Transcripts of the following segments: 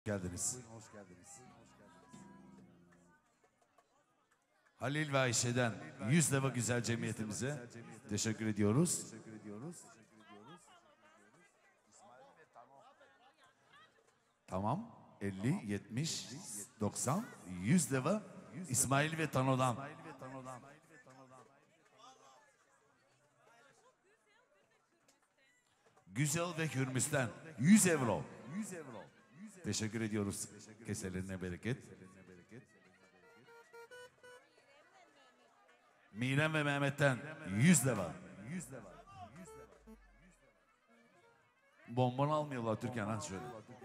Geldiniz. Halil ve Ayşe'den 100 lira güzel cemiyetimize teşekkür ediyoruz. Tamam. 50, 70, 90, 100 lira İsmail ve Tano'dan. Güzel ve Hürmüs'ten 100 euro. Teşekkür ediyoruz. Keselerine bereket. Mirem ve Mehmet'ten 100 lira. Bonbon almıyorlar Türkan ha şöyle.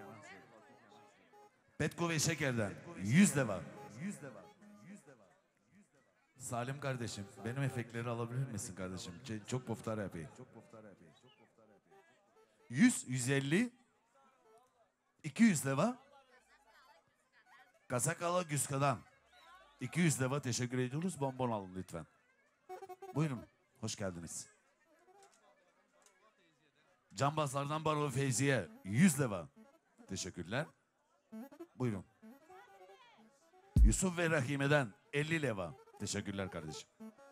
Petko ve Şeker'den 100 lira. Salim kardeşim benim efektleri alabilir misin kardeşim? Çok poftar yapayım. 100, 150, 200 lira. Kasakalı Güska'dan 200 lira teşekkür ediyoruz. Bonbon alın lütfen. Buyurun. Hoş geldiniz. Cambazlardan Baro Feyzi'ye 100 lira. Teşekkürler. Buyurun. Yusuf ve Rahime'den 50 lira. Teşekkürler kardeşim.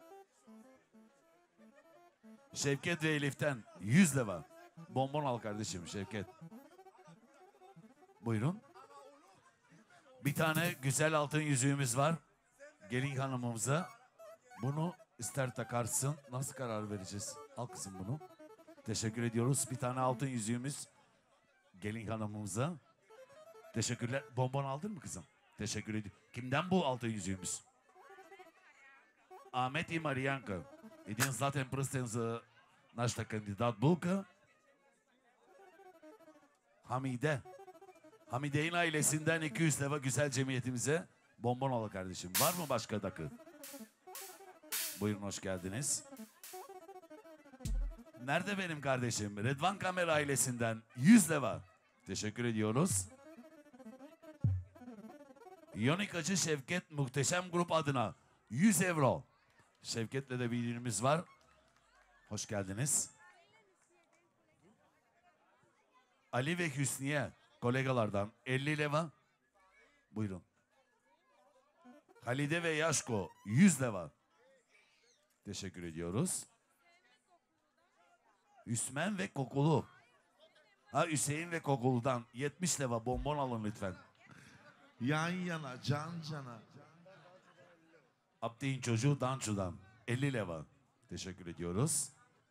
Şevket ve Elif'ten 100 lira. Bonbon al kardeşim Şevket. Buyurun. Bir tane güzel altın yüzüğümüz var. Gelin hanımımıza. Bunu ister takarsın. Nasıl karar vereceğiz? Al kızım bunu. Teşekkür ediyoruz. Bir tane altın yüzüğümüz. Gelin hanımımıza. Teşekkürler. Bonbon aldın mı kızım? Teşekkür ediyorum. Kimden bu altın yüzüğümüz? Ahmet и Марьянка. Един златен пръстен за нашата кандидат Булка. Hamide. Hamide'nin ailesinden 200 lira güzel cemiyetimize bonbon al kardeşim. Var mı başka dakı? Buyurun hoş geldiniz. Nerede benim kardeşim? Redvan Kamera ailesinden 100 lira. Teşekkür ediyoruz. Yonikacı Şevket Muhteşem Grup adına 100 euro. Şevket'le de bir ürünümüz var. Hoş geldiniz. Ali ve Hüsniye kolegalardan 50 lira. Buyurun. Halide ve Yaşko 100 lira. Teşekkür ediyoruz. Hüsmen ve Kokulu. Hüseyin ve Kokulu'dan 70 lira bonbon alın lütfen. Yan yana, can cana. Abdi'nin çocuğu Dançu'dan 50 lira. Teşekkür ediyoruz.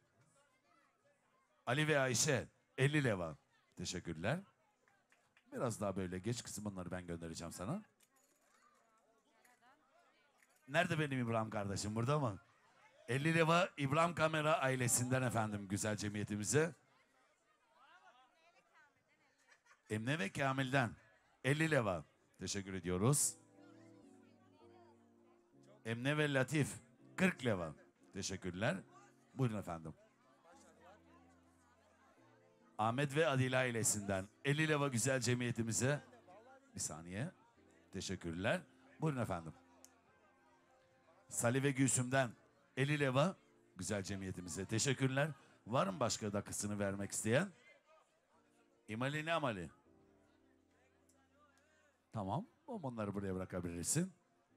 Ali ve Ayşe 50 lira. Teşekkürler. Biraz daha böyle geç kısımları ben göndereceğim sana. Nerede benim İbrahim kardeşim? Burada mı? 50 lira İbrahim Kamera ailesinden efendim güzel cemiyetimize. Emine ve Kamil'den 50 lira. Teşekkür ediyoruz. Emine ve Latif 40 lira. Teşekkürler. Buyurun efendim. Ahmet ve Adile ailesinden 50 lira güzel cemiyetimize. Bir saniye. Teşekkürler. Buyurun efendim. Salih ve Gülsüm'den 50 lira güzel cemiyetimize. Teşekkürler. Var mı başka dakikasını vermek isteyen? İmali ne amali? Tamam. Onları buraya bırakabilirsin.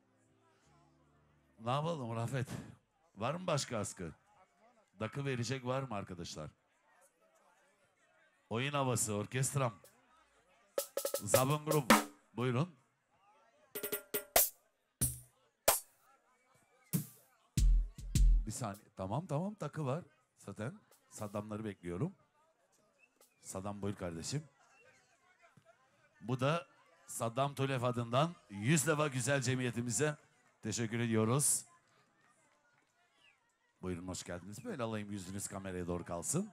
Ne yapalım Rafet? Var mı başka askı? Dakı verecek var mı arkadaşlar? Oyun havası, orkestram. Zabın grup. Buyurun. Bir saniye. Tamam takı var. Zaten Saddamları bekliyorum. Saddam buyur kardeşim. Bu da Saddam Tulef adından 100 lira güzel cemiyetimize teşekkür ediyoruz. Buyurun hoş geldiniz. Böyle alayım yüzünüz kameraya doğru kalsın.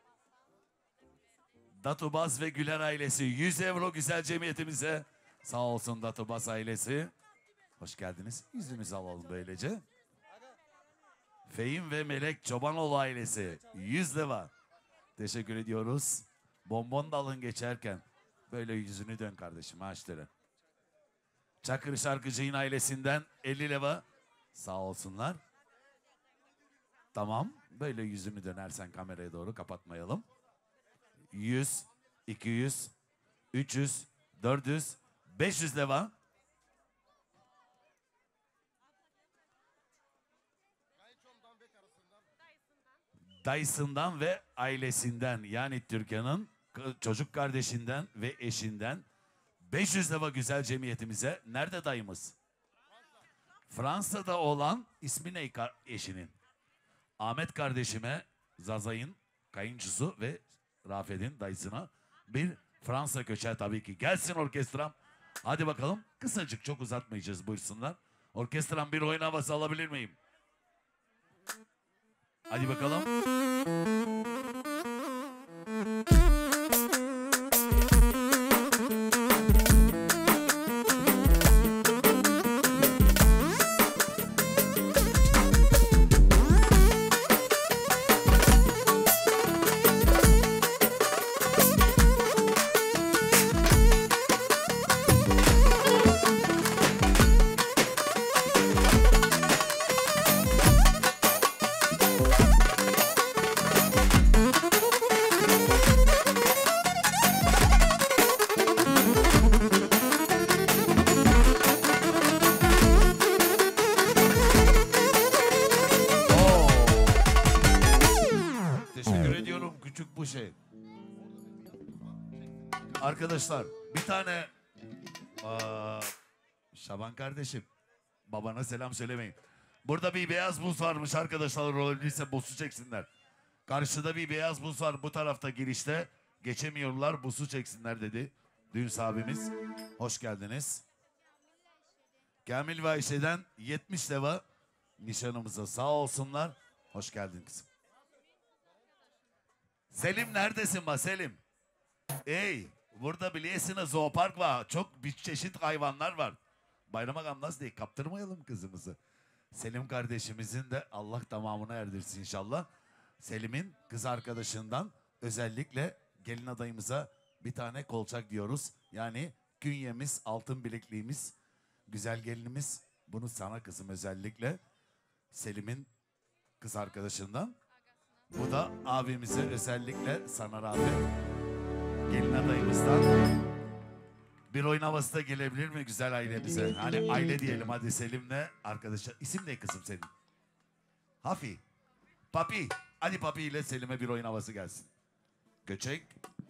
Datubaz ve Güler ailesi 100 euro güzel cemiyetimize. Sağ olsun Datubaz ailesi. Hoş geldiniz. Yüzünüzü alalım böylece. Fehim ve Melek Çobanoğlu ailesi 100 lira. Teşekkür ediyoruz. Bonbon da alın geçerken. Böyle yüzünü dön kardeşim ağaçlara. Çakır Şarkıcı'nın ailesinden 50 lira. Sağ olsunlar. Tamam. Böyle yüzünü dönersen kameraya doğru kapatmayalım. 100, 200, 300, 400, 500 leva. Dayısından ve ailesinden, yani Türkan'ın çocuk kardeşinden ve eşinden 500 leva güzel cemiyetimize. Nerede dayımız? Fransa'da olan ismi ne eşinin? Ahmet kardeşime, Zazay'ın kayınçısı ve Rafet'in dayısına bir Fransa köçeği tabii ki. Gelsin orkestram. Hadi bakalım. Kısacık, çok uzatmayacağız, buyursunlar. Orkestram bir oyun havası alabilir miyim? Hadi bakalım. Arkadaşlar bir tane Şaban kardeşim, babana selam söylemeyin. Burada bir beyaz buz varmış arkadaşlar, olabilirse buzu çeksinler. Karşıda bir beyaz buz var, bu tarafta girişte, geçemiyorlar, buzu çeksinler dedi düğün sahibimiz. Hoş geldiniz. Kamil ve Ayşe'den 70 leva nişanımıza sağ olsunlar. Hoş geldin kızım. Selim neredesin be Selim? Ey, burada biliyorsunuz zoopark var. Çok bir çeşit hayvanlar var. Bayrama gamlas değil, kaptırmayalım kızımızı. Selim kardeşimizin de Allah tamamına erdirsin inşallah. Selim'in kız arkadaşından özellikle gelin adayımıza bir tane kolçak diyoruz. Yani künyemiz, altın bilekliğimiz, güzel gelinimiz. Bunu sana kızım özellikle. Selim'in kız arkadaşından. Bu da abimize özellikle sana rağbet. Gelin adayımızdan bir oyun havası da gelebilir mi güzel ailemize? Hani aile diyelim hadi Selim'le arkadaşlar. İsim ne kızım senin? Hafi. Papi. Hadi Papi ile Selim'e bir oyun havası gelsin. Göçek.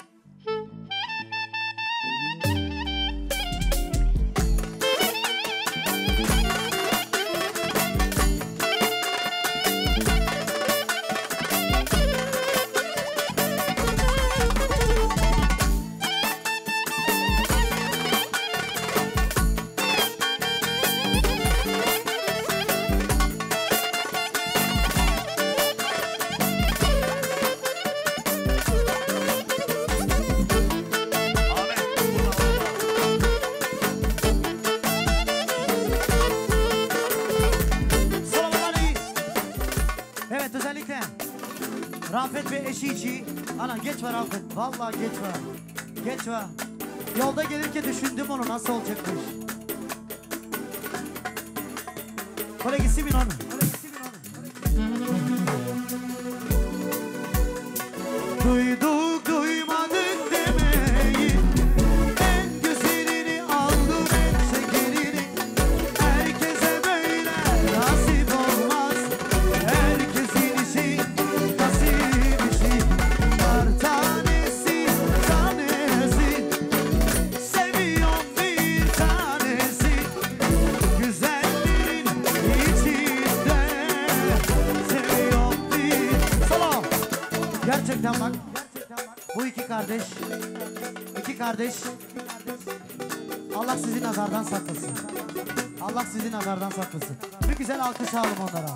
Rafet ve eşici. Ana geç var Rafet. Vallahi geç var. Geç var. Yolda gelirken düşündüm onu nasıl olacakmış. Oraya gitsin mi onu? Duyduk duymadık demeyin. En güzelini aldım en şekerini. Herkese böyle nasip olmaz. Herkesin işi nasip işi. Var tanesi tanesi. Seviyorum bir tanesi. Güzelliğin içinde. Seviyorum bir. Salam. Gerçekten bak. Bu iki kardeş Allah sizi nazardan saklasın. Allah sizi nazardan saklasın. Bir güzel alkış alalım onlara.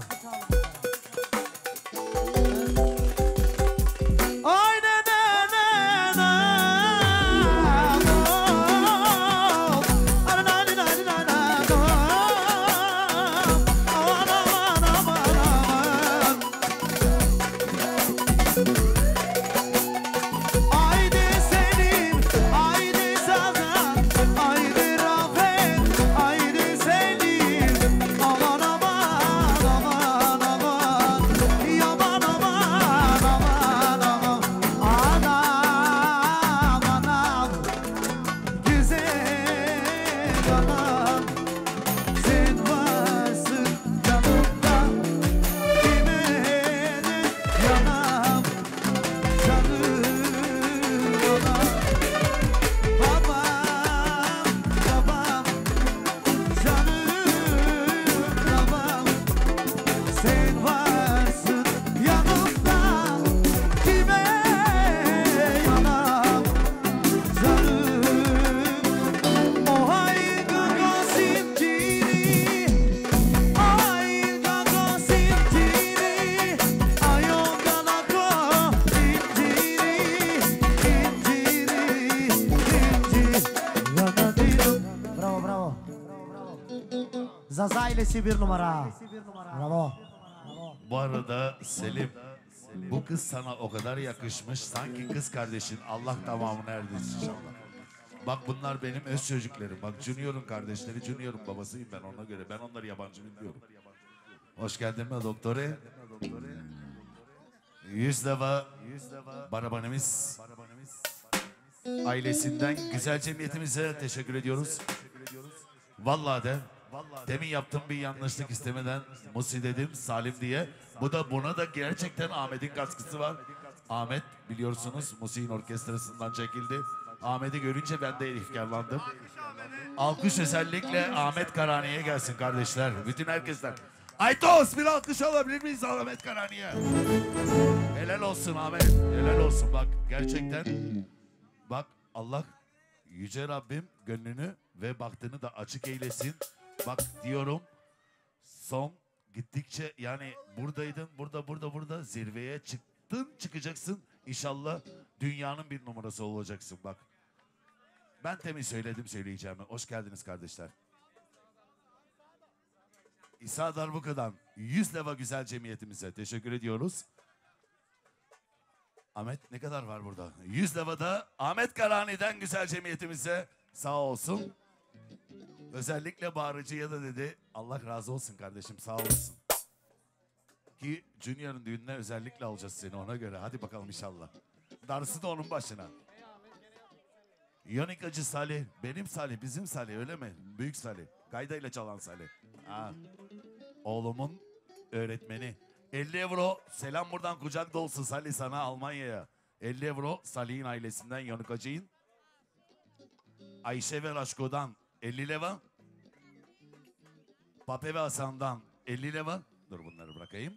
Aman yanam. Sen varsın yanımda. Kime ne yanam. Canım yanam. Babam, babam. Canım babam. Sen varsın yanımda. Kime yanam. Canım. O ay gaga sintiri. Ay gaga sintiri. Ay o galako sintiri. Bravo, bravo. Zaza ailesi bir numara. Bravo. Bu arada Selim, bu kız sana o kadar yakışmış. Sanki kız kardeşin. Allah tamamını erdirsin inşallah. Bak bunlar benim öz çocuklarım. Bak Junior'un kardeşleri, Junior'un babasıyım ben ona göre. Ben onları yabancı bilmiyorum. Hoş geldin mi doktore? 100 defa barabanımız ailesinden güzel cemiyetimize teşekkür ediyoruz. Vallahi de demin yaptığım bir yanlışlık istemeden Musi dedim Salim diye. Buna da gerçekten Ahmet'in katkısı var. Ahmet biliyorsunuz Musi'nin orkestrasından çekildi. Ahmet'i görünce ben de efkarlandım. Alkış özellikle Ahmet Karani'ye gelsin kardeşler. Bütün herkesten. Aytos bir alkış alabilir miyiz Ahmet Karani'ye? Helal olsun Ahmet. Helal olsun bak gerçekten. Bak Allah Yüce Rabbim gönlünü ve baktığını da açık eylesin. Bak diyorum son gittikçe yani buradaydın burada zirveye çıkacaksın. İnşallah dünyanın bir numarası olacaksın bak. Ben temiz söyledim söyleyeceğimi. Hoş geldiniz kardeşler. İsa Darbuka'dan 100 leva güzel cemiyetimize teşekkür ediyoruz. Ahmet ne kadar var burada? 100 levada Ahmet Karani'den güzel cemiyetimize sağ olsun. Özellikle Bağrıcı'ya da dedi Allah razı olsun kardeşim sağ olasın. Ki Junior'ın düğününe özellikle alacağız seni ona göre. Hadi bakalım inşallah. Darısı da onun başına. Yonikacı Salih, benim Salih, bizim Salih öyle mi? Büyük Salih, Gayda ile çalan Salih. Ha. Oğlumun öğretmeni. 50 euro, selam buradan kucak dolusu Salih sana Almanya'ya. 50 euro Salih'in ailesinden Yonikacı'nın. Ayşe ve Raşko'dan 50 leva. Pape ve Hasan'dan 50 leva. Dur bunları bırakayım.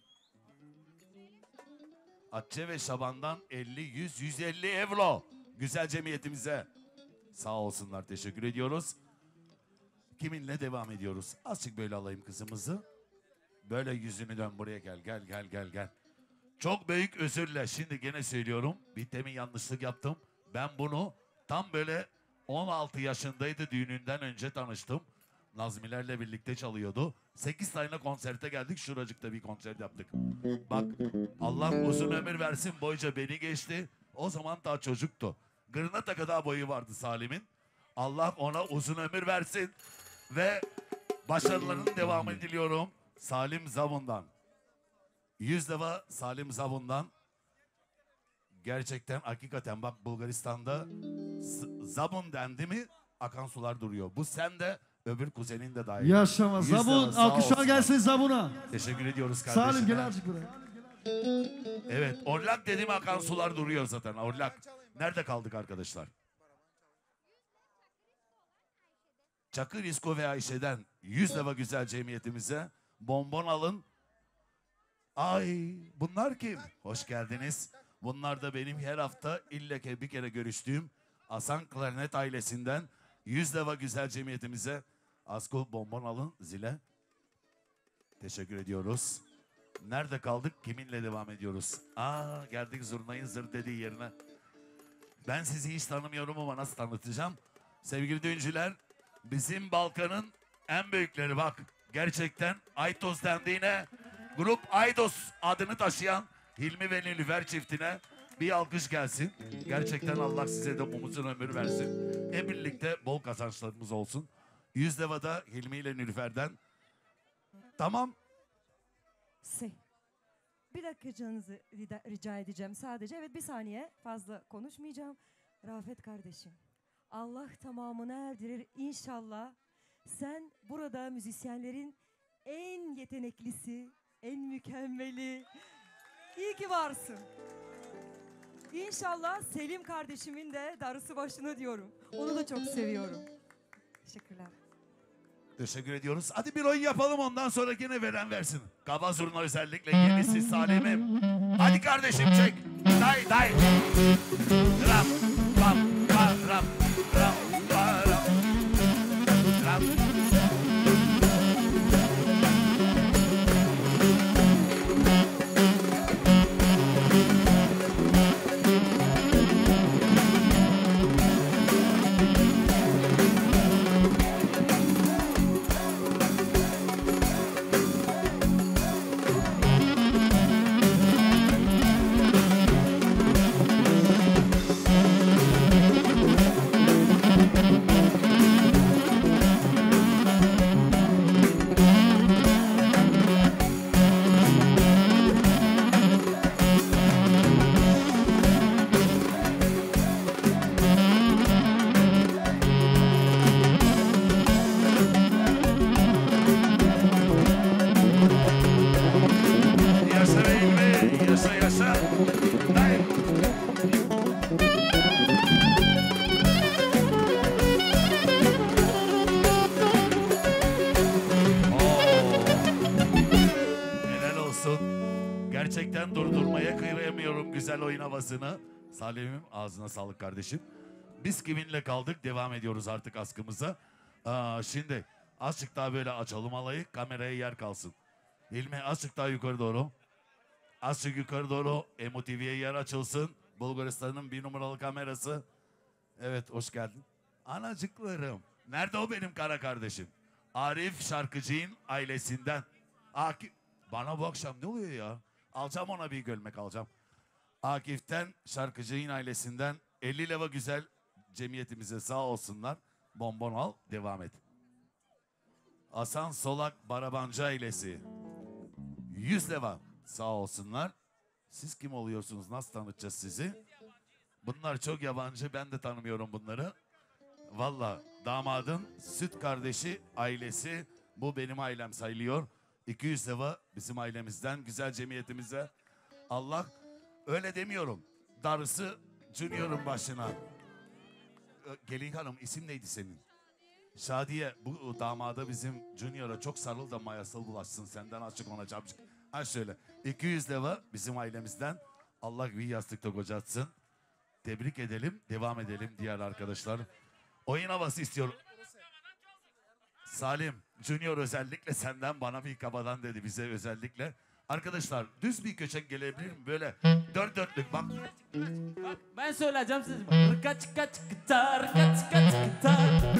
Atçe ve Şaban'dan 50, 100, 150 euro. Güzel cemiyetimize. Sağ olsunlar teşekkür ediyoruz. Kiminle devam ediyoruz? Azıcık böyle alayım kızımızı. Böyle yüzünü dön buraya gel. Çok büyük özürle şimdi gene söylüyorum. Bir temin yanlışlık yaptım. Ben bunu tam böyle 16 yaşındaydı düğününden önce tanıştım. Nazmilerle birlikte çalıyordu. 8 tane konserte geldik. Şuracıkta bir konser yaptık. Bak Allah uzun ömür versin boyca beni geçti. O zaman daha çocuktu. Gırnata kadar boyu vardı Salim'in. Allah ona uzun ömür versin. Ve başarılarının devamını diliyorum. Salim Zabun'dan. 100 defa Salim Zabun'dan. Gerçekten hakikaten bak Bulgaristan'da Zabun dendi mi akan sular duruyor. Bu sen de öbür kuzenin de dahil. Yaşama 100 Zabun. defa sağ Alkışlar olsun. gelsin Zabun'a. Teşekkür ediyoruz kardeşim. Salim gel azıcık buraya. Evet Orlak dediğim akan sular duruyor zaten. Orlak. Nerede kaldık arkadaşlar? Çakır İsko ve Ayşe'den 100 defa güzel cemiyetimize bonbon alın. Ay bunlar kim? Hoş geldiniz. Bunlar da benim her hafta illeke bir kere görüştüğüm Hasan Klarnet ailesinden 100 defa güzel cemiyetimize Asko bonbon alın zile. Teşekkür ediyoruz. Nerede kaldık? Kiminle devam ediyoruz? Geldik zurnayın zır dediği yerine. Ben sizi hiç tanımıyorum ama nasıl tanıtacağım? Sevgili düğüncüler, bizim Balkan'ın en büyükleri bak. Gerçekten Aytos dendiğine Grup Aydos adını taşıyan Hilmi ve Nilüfer çiftine bir alkış gelsin. Gerçekten Allah size de umutun ömür versin. Hep birlikte bol kazançlarımız olsun. 100 devada Hilmi ile Nilüfer'den. Tamam. Bir dakikanızı rica edeceğim sadece. Evet bir saniye fazla konuşmayacağım. Rafet kardeşim Allah tamamını erdirir inşallah. Sen burada müzisyenlerin en yeteneklisi, en mükemmeli. İyi ki varsın. İnşallah Selim kardeşimin de darısı başına diyorum. Onu da çok seviyorum. Teşekkürler. Teşekkür ediyoruz. Hadi bir oyun yapalım, ondan sonra yine veren versin. Kaba zurna özellikle yenisi Salim'im. Hadi kardeşim çek. Day day. Ram pam pa ram ram pa ram ram. Yaşa Hilmi, yaşa yaşa. Day. Helal olsun. Gerçekten durdurmaya kıyamıyorum güzel oyun havasını. Salim'im ağzına sağlık kardeşim. Biz kiminle kaldık? Devam ediyoruz artık askımıza. Şimdi azıcık daha böyle açalım alayı. Kameraya yer kalsın. Hilmi azıcık daha yukarı doğru. Azıcık yukarı doğru. Emo TV'ye yer açılsın. Bulgaristan'ın 1 numaralı kamerası. Evet, hoş geldin. Anacıklarım. Nerede o benim kara kardeşim? Arif Şarkıcı'nın ailesinden. Akif. Bana bu akşam ne oluyor ya? Alacağım ona bir gömlek alacağım. Akif'ten Şarkıcı'nın ailesinden 50 leva güzel cemiyetimize sağ olsunlar. Bonbon al, devam et. Hasan Solak Barabancı ailesi 100 leva sağ olsunlar. Siz kim oluyorsunuz? Nasıl tanıtacağız sizi? Bunlar çok yabancı, ben de tanımıyorum bunları. Valla damadın süt kardeşi ailesi, bu benim ailem sayılıyor. 200 leva bizim ailemizden güzel cemiyetimize. Allah, öyle demiyorum. Darısı Junior'un başına. Gelin hanım, isim neydi senin? Şadiye, bu damada bizim Junior'a çok sarıl da mayasıl bulaşsın, senden açık ona çabuk. Ha şöyle 200 leva bizim ailemizden, Allah bir yastıkta kocatsın. Tebrik edelim, devam edelim diğer arkadaşlar. Oyun havası istiyorum. Salim, Junior özellikle senden bana bir kabadan dedi bize özellikle. Arkadaşlar düz bir köşek gelebilir mi? Böyle dört dörtlük bak. Ben söyleyeceğim size. Rıka çıka çıkıta, rıka çıka çıkıta.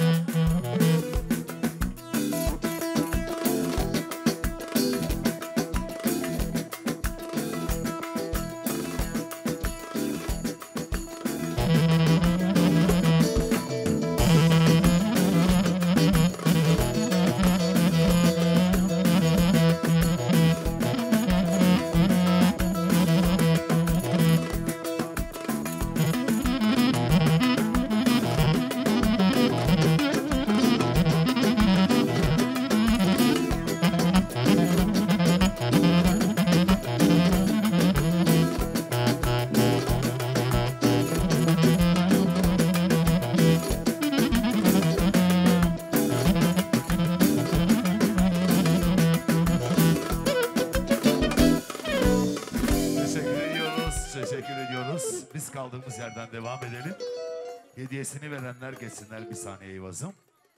Kaldığımız yerden devam edelim. Hediyesini verenler geçsinler bir saniye Eyvaz'ım.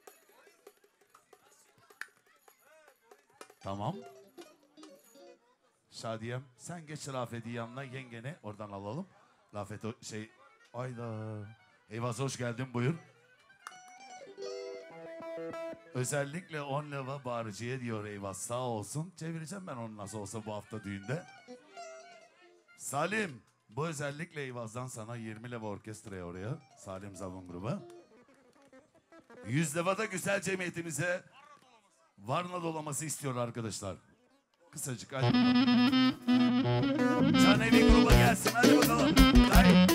Tamam. Şadiyem sen geç Rafet'i yanına, yengeni oradan alalım. Rafet o şey, ayda. Eyvaz hoş geldin, buyur. Özellikle 10 leva bağırıcıya diyor Eyvaz, sağ olsun. Çevireceğim ben onu nasıl olsa bu hafta düğünde. Salim, bu özellikle Eyvaz'dan sana 20 leva orkestraya oraya. Salim Zavun grubu. 100 leva da güzel cemiyetimize Varna dolaması istiyor arkadaşlar. Kısacık hadi bakalım. Canevi gruba gelsin hadi bakalım. Hayır.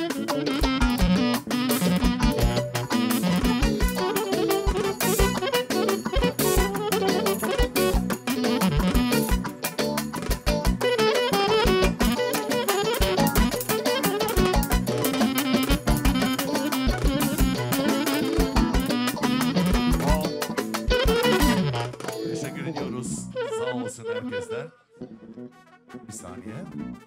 herkesler. Bir saniye.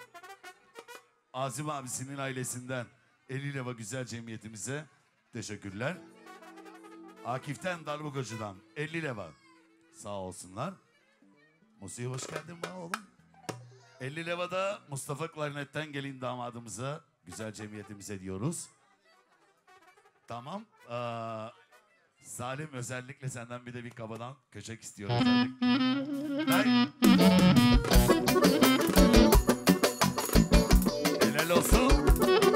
Azim abisinin ailesinden 50 leva güzel cemiyetimize teşekkürler. Akif'ten Darbukacı'dan 50 leva. Sağ olsunlar. Musi'ye hoş geldin bana oğlum. 50 leva da Mustafa Klarnet'ten gelin damadımıza, güzel cemiyetimize diyoruz. Tamam. Salim özellikle senden bir de bir kabadan köşek istiyorum. Hey. Helal olsun.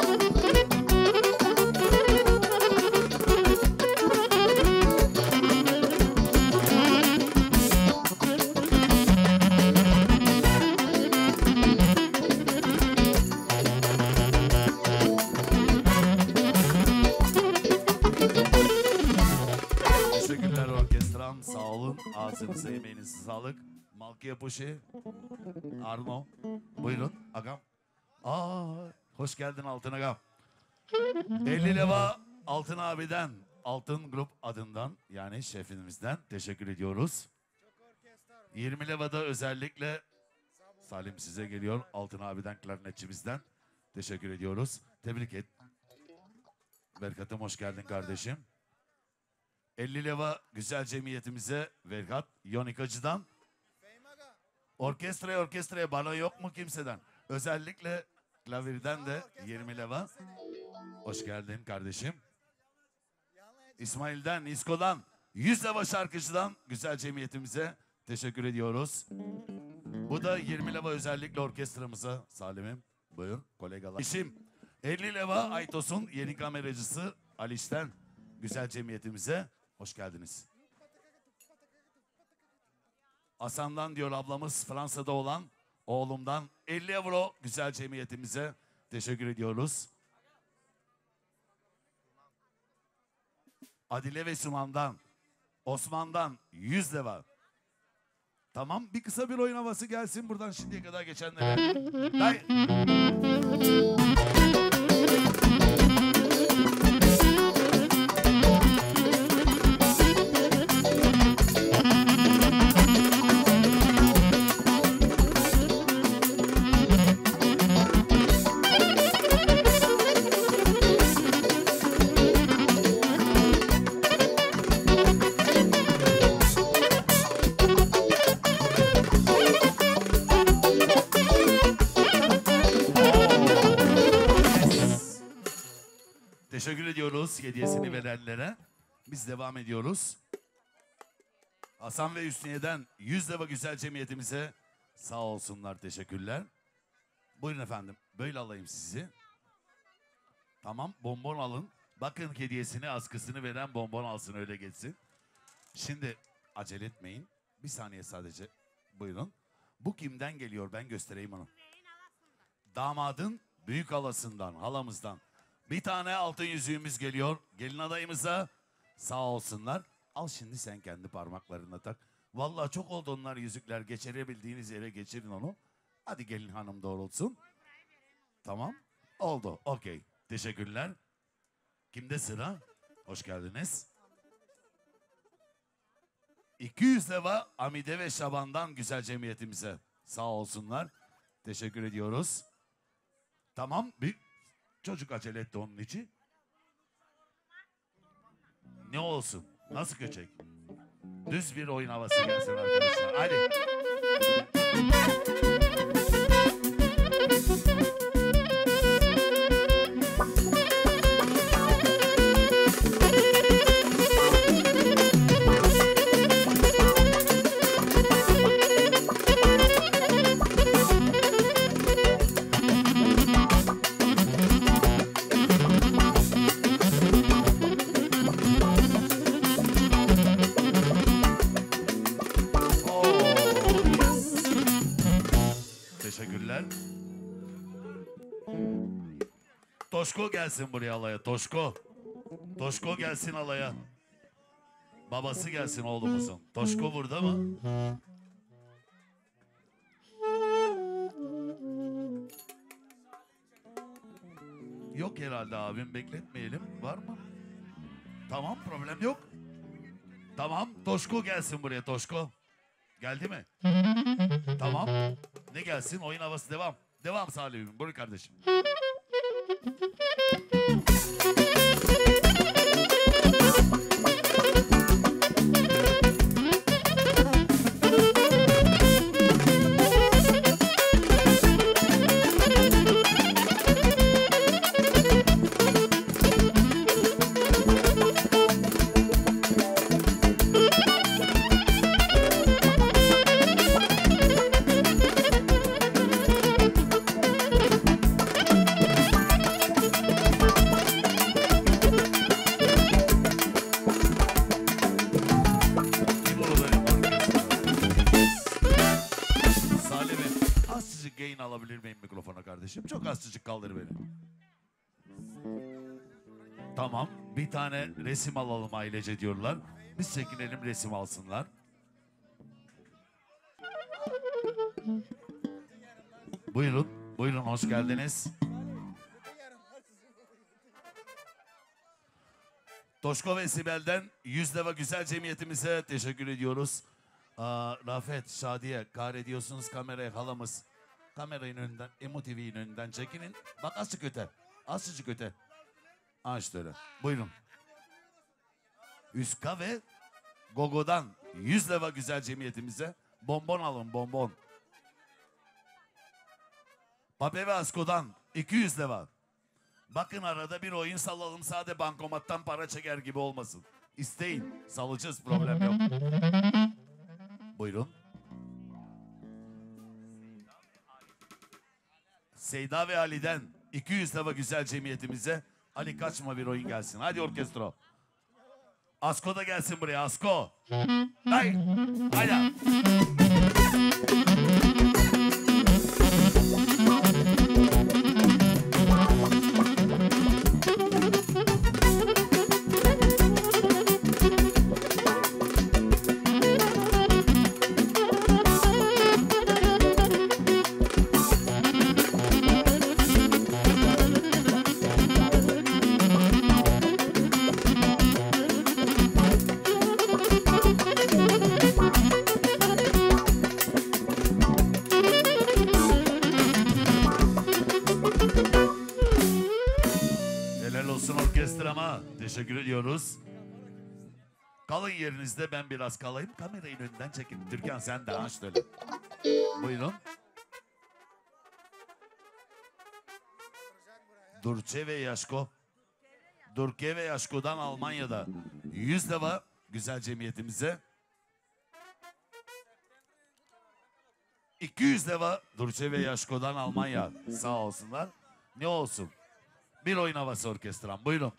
Teşekkürler orkestram. Sağ olun. Ağzınıza yemeğinize sağlık. Malkiye Poşe. Arno. Buyurun agam. Hoş geldin Altın agam. 50 leva Altın abiden, Altın Grup adından yani şefimizden teşekkür ediyoruz. 20 leva da özellikle Salim size geliyor. Altın abiden, klarnetçimizden teşekkür ediyoruz. Tebrik et. Berkat'ım hoş geldin kardeşim. 50 leva güzel cemiyetimize Berkat Yonikacı'dan. Orkestraya bana yok mu kimseden? Özellikle klavirden de 20 leva. Hoş geldin kardeşim. İsmail'den, İsko'dan 100 leva şarkıcıdan güzel cemiyetimize teşekkür ediyoruz. Bu da 20 leva özellikle orkestramıza. Salim'im buyur kolegalar. İşim 50 leva Aytos'un yeni kameracısı Aliş'ten güzel cemiyetimize hoş geldiniz. Hasan'dan diyor ablamız Fransa'da olan oğlumdan 50 euro güzel cemiyetimize teşekkür ediyoruz. Adile ve Süman'dan, Osman'dan 100 leva. Tamam bir kısa bir oyun havası gelsin buradan şimdiye kadar geçenlere. Teşekkür ediyoruz hediyesini verenlere. Biz devam ediyoruz. Hasan ve Hüsniye'den 100 leva güzel cemiyetimize sağ olsunlar teşekkürler. Buyurun efendim böyle alayım sizi. Tamam bonbon alın. Bakın hediyesini askısını veren bonbon alsın öyle geçsin. Şimdi acele etmeyin. Bir saniye sadece buyurun. Bu kimden geliyor ben göstereyim onu. Damadın büyük halasından halamızdan. Bir tane altın yüzüğümüz geliyor. Gelin adayımıza sağ olsunlar. Al şimdi sen kendi parmaklarına tak. Vallahi çok oldu onlar yüzükler. Geçirebildiğiniz yere geçirin onu. Hadi gelin hanım doğrultsun. Tamam. Oldu. Okey. Teşekkürler. Kimde sıra? Hoş geldiniz. 200 leva Amide ve Şaban'dan güzel cemiyetimize sağ olsunlar. Teşekkür ediyoruz. Tamam. Çocuk acele etti onun için. Ne olsun? Nasıl köçek? Düz bir oyun havası gelsin arkadaşlar. Hadi. Teşekkürler. Toşko gelsin buraya alaya. Toşko. Toşko gelsin alaya. Babası gelsin oğlumuzun. Toşko burada mı? Yok herhalde abim. Bekletmeyelim. Var mı? Tamam problem yok. Tamam. Toşko gelsin buraya Toşko. Geldi mi? Tamam. Ne gelsin? Oyun havası devam. Devam Salih'im. Buyur kardeşim. Kim oraları Salih Bey, azıcık gain alabilir miyim mikrofona kardeşim? Çok azıcık kaldır beni. Tamam. Bir tane resim alalım ailece diyorlar. Biz çekinelim resim alsınlar. Buyurun. Buyurun hoş geldiniz. Toşko ve Sibel'den 100 lira güzel cemiyetimize teşekkür ediyoruz. Rafet, Şadiye, kahrediyorsunuz kameraya halamız. Kameranın önünden, Emo TV'nin önünden çekinin. Bak azıcık öte. Azıcık öte. İşte öyle. Buyurun. Üska ve Gogo'dan 100 lira güzel cemiyetimize bonbon alın bonbon. Pape ve Asko'dan 200 lira. Bakın arada bir oyun salalım sade bankomattan para çeker gibi olmasın. İsteyin. Salacağız problem yok. Buyurun. Seyda ve Ali'den 200 lira güzel cemiyetimize. Ali kaçma bir oyun gelsin. Hadi orkestro. Asko da gelsin buraya Asko. Haydi. Haydi. Helal olsun orkestrama. Teşekkür ediyoruz. Kalın yerinizde ben biraz kalayım. Kamerayı önünden çekin. Türkan sen de aç öyle. Buyurun. Durçe ve Yaşko. Durke ve Yaşko'dan Almanya'da 100 lira güzel cemiyetimize. 200 lira Durçe ve Yaşko'dan Almanya. Sağ olsunlar. Ne olsun? Bir oyun havası orkestram. Buyurun.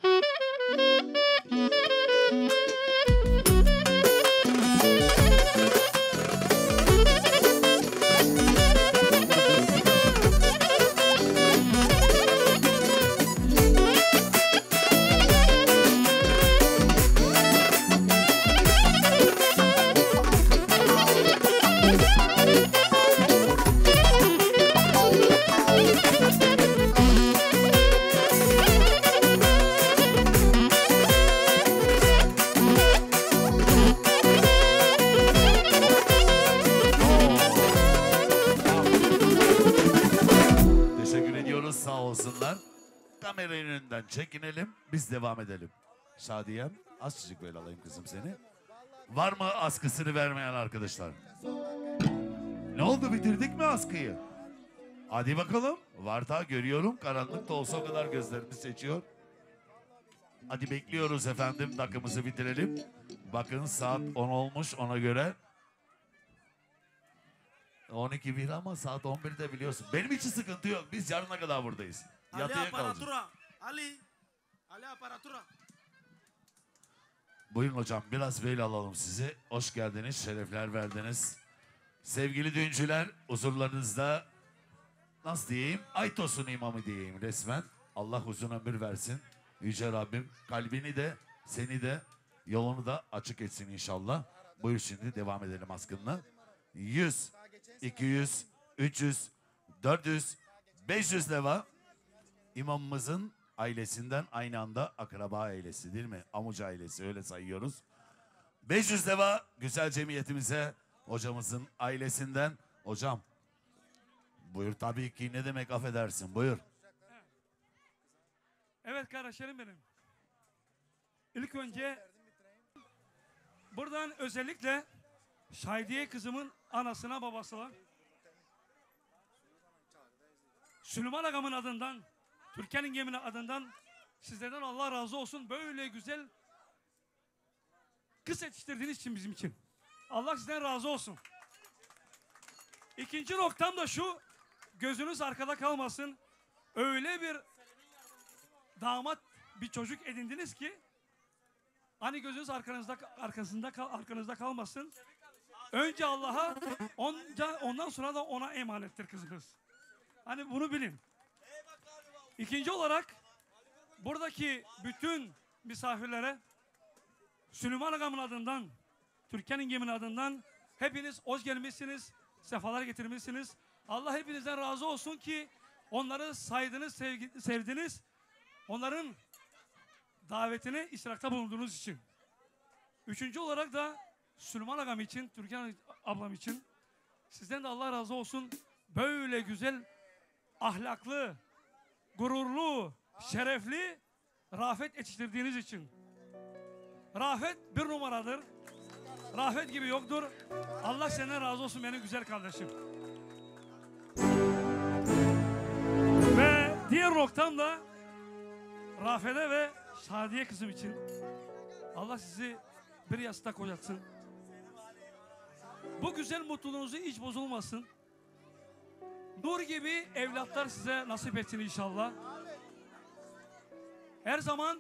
Teşekkür ediyoruz sağ olsunlar. Kameranın önünden çekinelim biz devam edelim. Şadiyem azıcık böyle alayım kızım seni. Var mı askısını vermeyen arkadaşlar? Ne oldu bitirdik mi askıyı? Hadi bakalım. Var da görüyorum karanlıkta olsa o kadar gözlerimiz seçiyor. Hadi bekliyoruz efendim dakikamızı bitirelim. Bakın saat 10 olmuş ona göre. 12 bir ama saat 11'de biliyorsun. Benim için sıkıntı yok. Biz yarına kadar buradayız. Ali Yatıya kalacağız. aparatura. Ali aparatura. Buyurun hocam biraz böyle alalım sizi. Hoş geldiniz, şerefler verdiniz. Sevgili düğüncüler huzurlarınızda nasıl diyeyim? Aytos'un imamı diyeyim resmen. Allah uzun ömür versin. Yüce Rabbim kalbini de seni de yolunu da açık etsin inşallah. Buyur şimdi devam edelim askınla. 100, 200, 300, 400, 500 leva imamımızın ailesinden aynı anda akraba ailesi değil mi? Amuca ailesi öyle sayıyoruz. 500 leva güzel cemiyetimize hocamızın ailesinden. Hocam buyur, tabii ki, ne demek affedersin, buyur. Evet kardeşlerim benim. İlk önce buradan özellikle Şahidiye kızımın anasına babasına, Süleyman Ağam'ın adından, Türkan'ın geminin adından sizlerden Allah razı olsun. Böyle güzel kız yetiştirdiğiniz için bizim için. Allah sizden razı olsun. İkinci noktam da şu, gözünüz arkada kalmasın. Öyle bir damat, bir çocuk edindiniz ki hani gözünüz arkanızda kalmasın. Önce Allah'a, ondan sonra da ona emanettir kızınız. Hani bunu bilin. İkinci olarak buradaki bütün misafirlere Süleyman Ağam'ın adından, Türkan'ın geminin adından hepiniz hoş gelmişsiniz, sefalar getirmişsiniz. Allah hepinizden razı olsun ki onları saydınız, sevdiniz. Onların davetine iştirakta bulunduğunuz için. Üçüncü olarak da Süleyman Ağam için, Türkan ablam için sizden de Allah razı olsun. Böyle güzel, ahlaklı, gururlu, şerefli Rafet yetiştirdiğiniz için. Rafet bir numaradır. Rafet gibi yoktur. Allah senden razı olsun benim güzel kardeşim. Ve diğer noktam da Rafet'e ve Şadiye kızım için. Allah sizi bir yastıkta kocatsın. Bu güzel mutluluğunuzu hiç bozulmasın. Nur gibi evlatlar size nasip etsin inşallah. Her zaman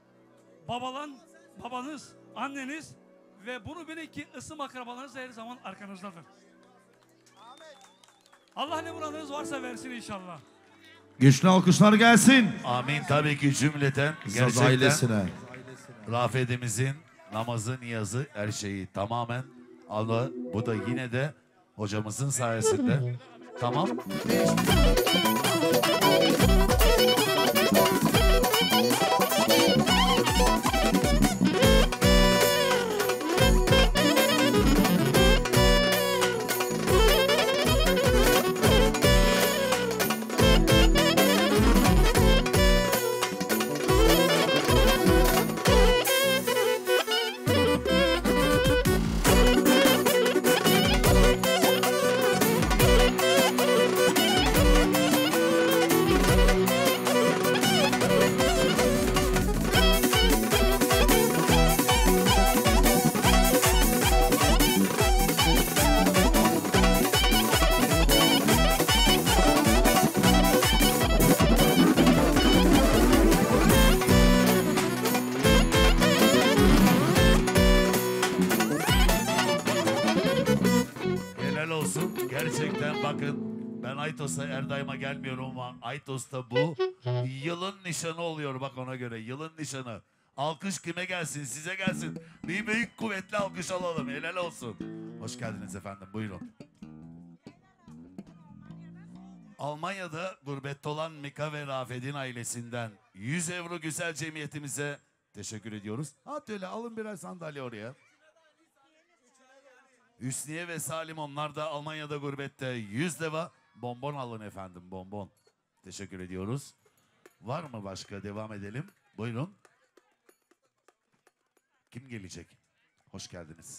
babanız, anneniz ve bunu bilin ki ısım akrabalarınız da her zaman arkanızdadır. Allah ne muradınız varsa versin inşallah. Güçlü alkışlar gelsin. Amin, tabii ki cümleten. Zaz Gerçekten ailesine. Rafet'imizin namazı, niyazı, her şeyi tamamen Allah, bu da yine de hocamızın sayesinde. Tamam. Gerçekten bakın, ben Aytos'a her daima gelmiyorum ama Aytos'ta bu yılın nişanı oluyor, bak ona göre yılın nişanı. Alkış kime gelsin? Size gelsin. Bir büyük kuvvetli alkış alalım. Helal olsun. Hoş geldiniz efendim. Buyurun. Almanya'da gurbette olan Mika ve Rafet'in ailesinden 100 euro güzel cemiyetimize teşekkür ediyoruz. Hadi öyle alın birer sandalye oraya. Hüsniye ve Salim, onlar da Almanya'da gurbette 100 lira bonbon alın efendim, bonbon. Teşekkür ediyoruz. Var mı başka? Devam edelim. Buyurun. Kim gelecek? Hoş geldiniz.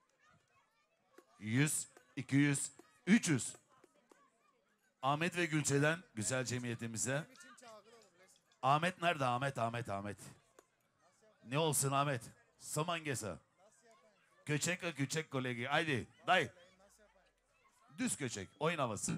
100, 200, 300. Ahmet ve Gülçe'den güzel cemiyetimize. Ahmet nerede? Ahmet. Ne olsun Ahmet? Samangesa. Köçek küçük kolegi. Haydi dayı. Düz köçek. Oyun havası.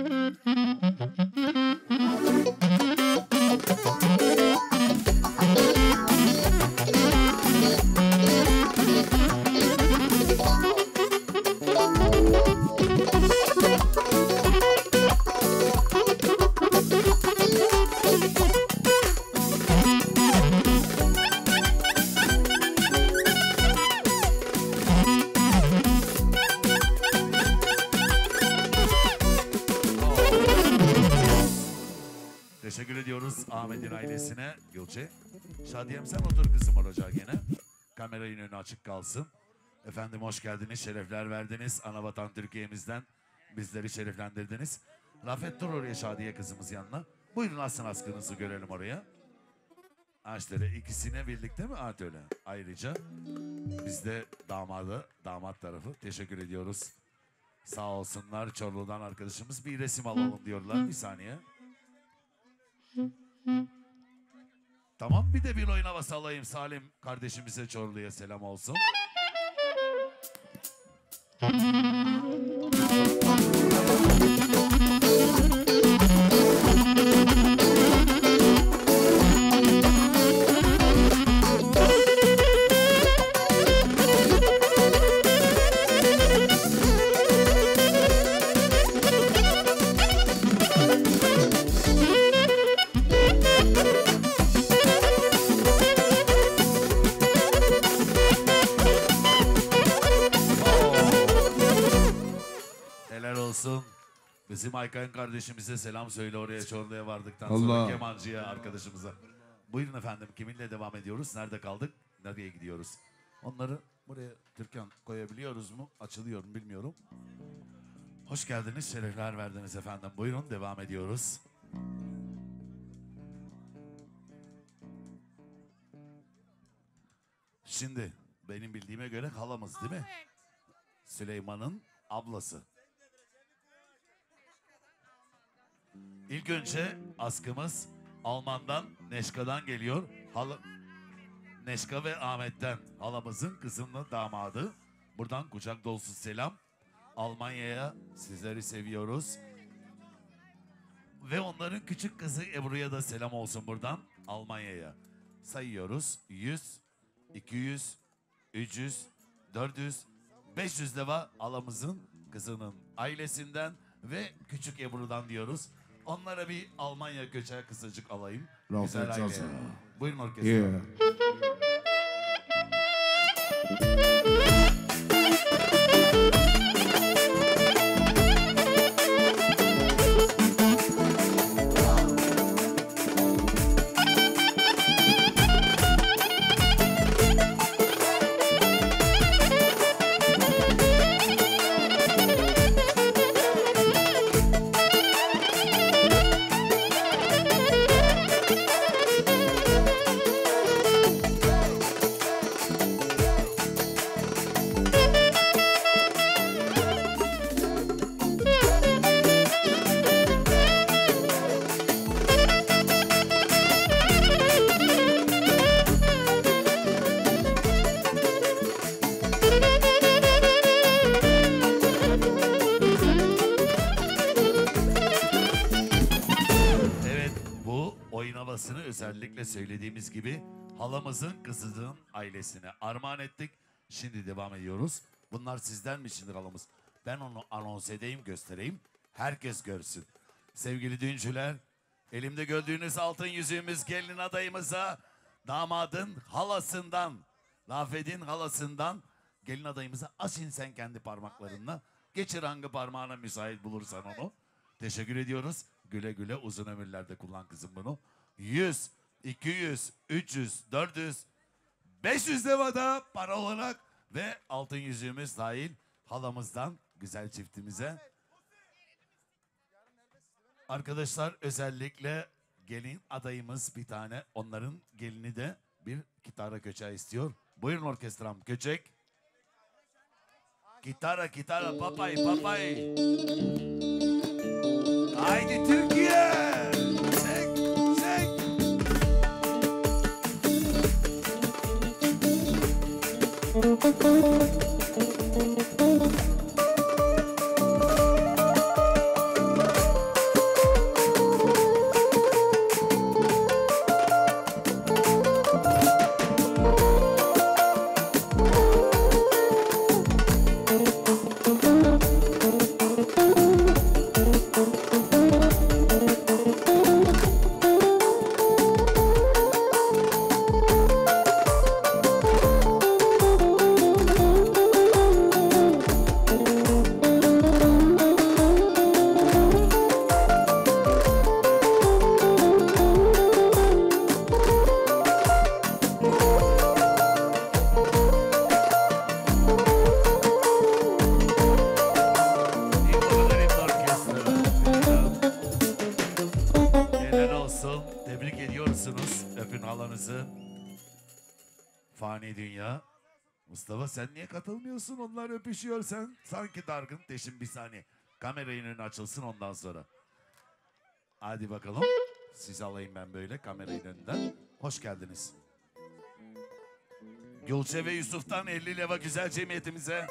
Teşekkür ediyoruz Ahmet'in ailesine. Gülçe. Şadiyem sen otur kızım oracağa gene. Kameranın önü açık kalsın. Efendim hoş geldiniz, şerefler verdiniz. Anavatan Türkiye'mizden bizleri şereflendirdiniz. Rafet dur oraya Şadiye kızımız yanına. Buyurun asın askınızı görelim oraya. Ağaçları ikisine birlikte mi? Evet öyle. Ayrıca biz de damat tarafı teşekkür ediyoruz. Sağ olsunlar Çorlu'dan arkadaşımız. Bir resim alalım diyorlar. Bir saniye. Tamam bir de bir oyun havası alayım. Salim kardeşimize Çorlu'ya selam olsun. Bizim Aykan kardeşimize selam söyle oraya Çorlu'ya vardıktan sonra kemancıya arkadaşımıza. Buyurun efendim kiminle devam ediyoruz? Nerede kaldık? Nereye gidiyoruz? Onları buraya Türkan koyabiliyoruz mu? Açılıyor mu bilmiyorum. Hoş geldiniz, şerefler verdiniz efendim. Buyurun devam ediyoruz. Şimdi benim bildiğime göre halamız değil mi? Süleyman'ın ablası. İlk önce askımız Alman'dan, Neşka'dan geliyor. Neşka ve Ahmet'ten halamızın kızının damadı. Buradan kucak dolusu selam. Almanya'ya sizleri seviyoruz. Ve onların küçük kızı Ebru'ya da selam olsun buradan Almanya'ya. Sayıyoruz. 100, 200, 300, 400, 500 deva halamızın kızının ailesinden ve küçük Ebru'dan diyoruz. Onlara bir Almanya köçeği kısacık alayım. Güzel aileye. Buyurun orkestra. Yeah. Özellikle söylediğimiz gibi halamızın kızının ailesine armağan ettik. Şimdi devam ediyoruz. Bunlar sizden mi şimdi halamız? Ben onu anons edeyim, göstereyim. Herkes görsün. Sevgili düğüncüler, elimde gördüğünüz altın yüzüğümüz gelin adayımıza, damadın halasından, Rafet'in halasından gelin adayımıza asin sen kendi parmaklarınla. Geçir hangi parmağına müsait bulursan onu. Teşekkür ediyoruz. Güle güle uzun ömürlerde kullan kızım bunu. 100, 200, 300, 400, 500 devada para olarak ve altın yüzüğümüz dahil halamızdan güzel çiftimize. Arkadaşlar özellikle gelin adayımız bir tane, onların gelini de bir kitara köçeği istiyor. Buyurun orkestram köçek. Kitara papay. Haydi Türkiye. Vay dünya. Mustafa sen niye katılmıyorsun? Onlar öpüşüyor, sen sanki dargın. Teşim bir saniye. Kamerayın önü açılsın ondan sonra. Hadi bakalım. Sizi alayım ben böyle kamerayın önünden. Hoş geldiniz. Gülçe ve Yusuf'tan 50 leva güzel cemiyetimize.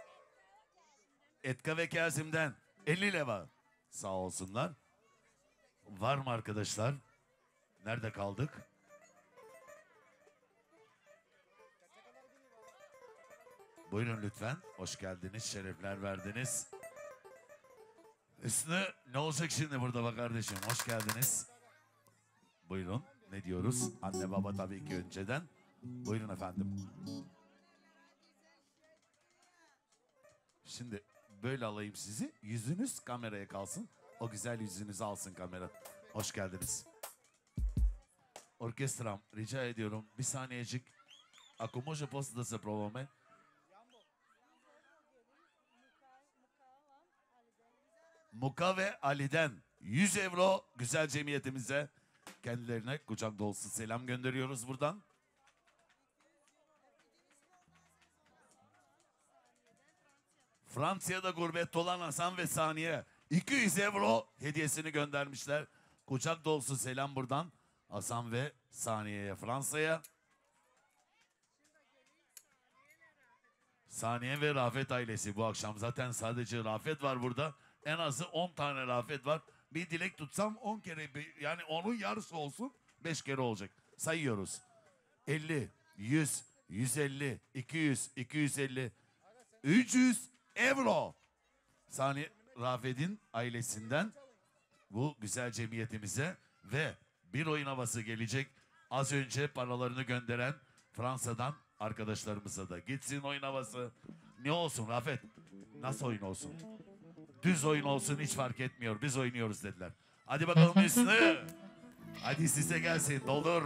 Etka ve Kazim'den 50 leva. Sağ olsunlar. Var mı arkadaşlar? Nerede kaldık? Buyurun lütfen. Hoş geldiniz. Şerefler verdiniz. Üstüne ne olacak şimdi burada bak kardeşim? Hoş geldiniz. Buyurun. Ne diyoruz? Anne baba tabii ki önceden. Buyurun efendim. Şimdi böyle alayım sizi. Yüzünüz kameraya kalsın. O güzel yüzünüzü alsın kamera. Hoş geldiniz. Orkestram rica ediyorum bir saniyecik. Ako može posle da se probame? Muka ve Ali'den 100 euro güzel cemiyetimize. Kendilerine kucak dolusu selam gönderiyoruz buradan. Fransa'da gurbette olan Hasan ve Saniye 200 euro hediyesini göndermişler. Kucak dolusu selam buradan Hasan ve Saniye'ye, Fransa'ya. Saniye ve Rafet ailesi bu akşam. Zaten sadece Rafet var burada. En azı 10 tane Rafet var. Bir dilek tutsam 10 kere, yani onun yarısı olsun 5 kere olacak. Sayıyoruz. 50, 100, 150, 200, 250, 300 euro. Saniye Rafet'in ailesinden bu güzel cemiyetimize ve bir oyun havası gelecek. Az önce paralarını gönderen Fransa'dan arkadaşlarımıza da gitsin oyun havası. Ne olsun Rafet? Nasıl oyun olsun? Düz oyun olsun hiç fark etmiyor. Biz oynuyoruz dediler. Hadi bakalım Hüsnü. Hadi size gelsin. Doldur.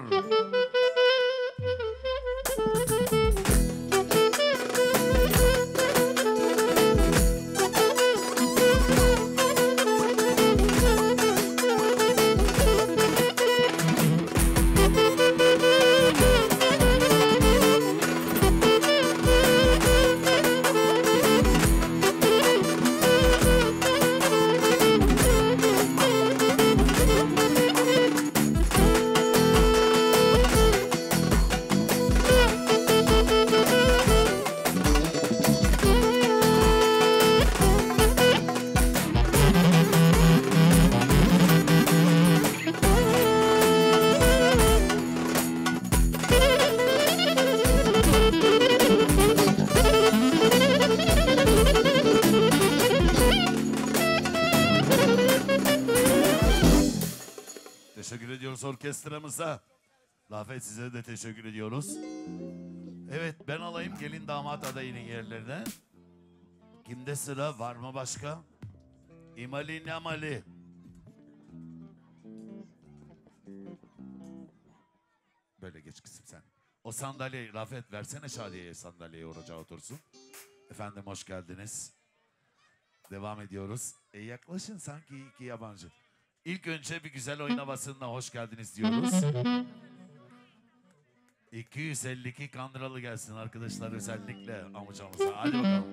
Teşekkür ediyoruz orkestramıza. Rafet size de teşekkür ediyoruz. Evet ben alayım gelin damat adayının yerlerine. Kimde sıra var mı başka? İmali Namali. Böyle geç kızım sen. O sandalyeyi Rafet versene Şadiye'ye, sandalyeyi oracağa otursun. Efendim hoş geldiniz. Devam ediyoruz. Yaklaşın sanki iki yabancı. İlk önce bir güzel oyun havasına hoş geldiniz diyoruz. 252 Kandıralı gelsin arkadaşlar özellikle amcamıza. Hadi bakalım.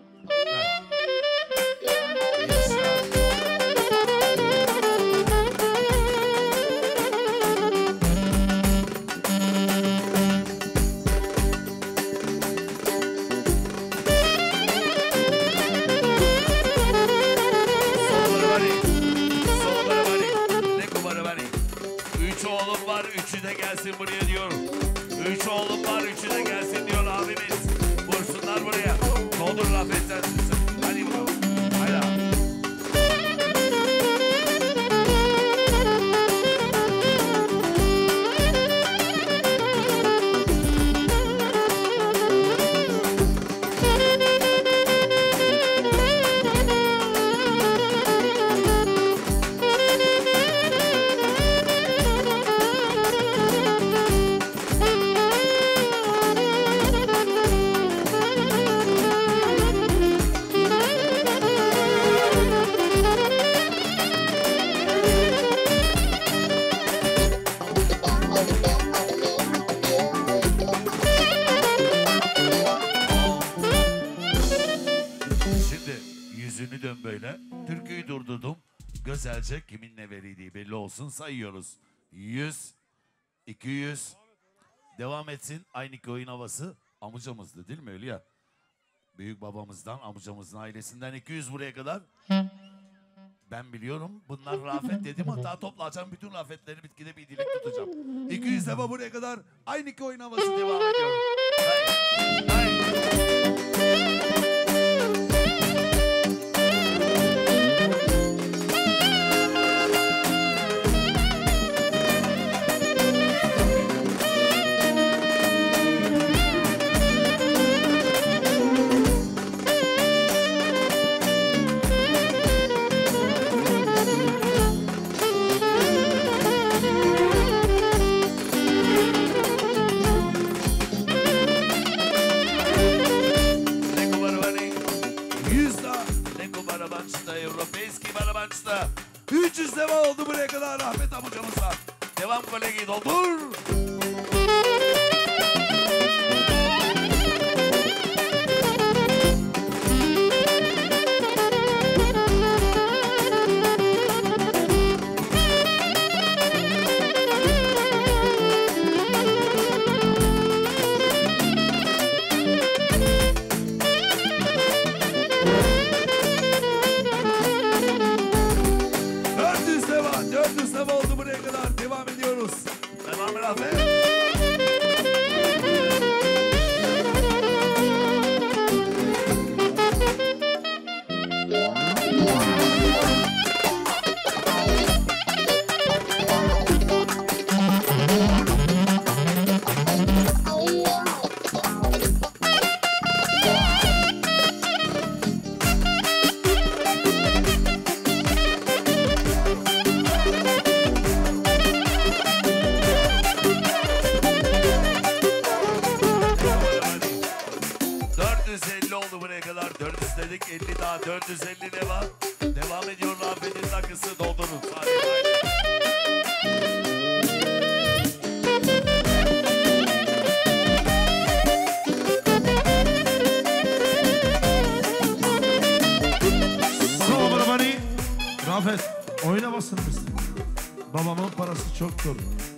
Üçü de gelsin buraya diyor. 3 oğlum var, 3'ü de gelsin diyor abimiz. Vursunlar buraya. Ne olur Rafet. yüzünü dön böyle. Türküyü durdurdum. Güzelce kimin ne verildiği belli olsun. Sayıyoruz. 100, 200. Devam etsin. Aynı oyun havası. Amcamızdı değil mi öyle ya? Büyük babamızdan, amcamızın ailesinden 200 buraya kadar. Ben biliyorum. Bunlar rafet dedim. Hatta toplayacağım bütün rafetleri bitkide bir dilek tutacağım. 200 defa buraya kadar aynı oyun havası devam ediyor. Hayır. Hayır. Europejski Balabanç'ta 300 deva oldu buraya kadar Ahmet amcamızla. Devam kolegi doldur. Oldu buraya kadar. Devam ediyoruz. Devam Rahmet. oldu buraya kadar. 400 dedik, 50 daha 450 devam. Devam ediyor Rafet'in takısı, doldurun. Bravo Barabani. Rafet oynamasın mısın? Babamın parası çoktur.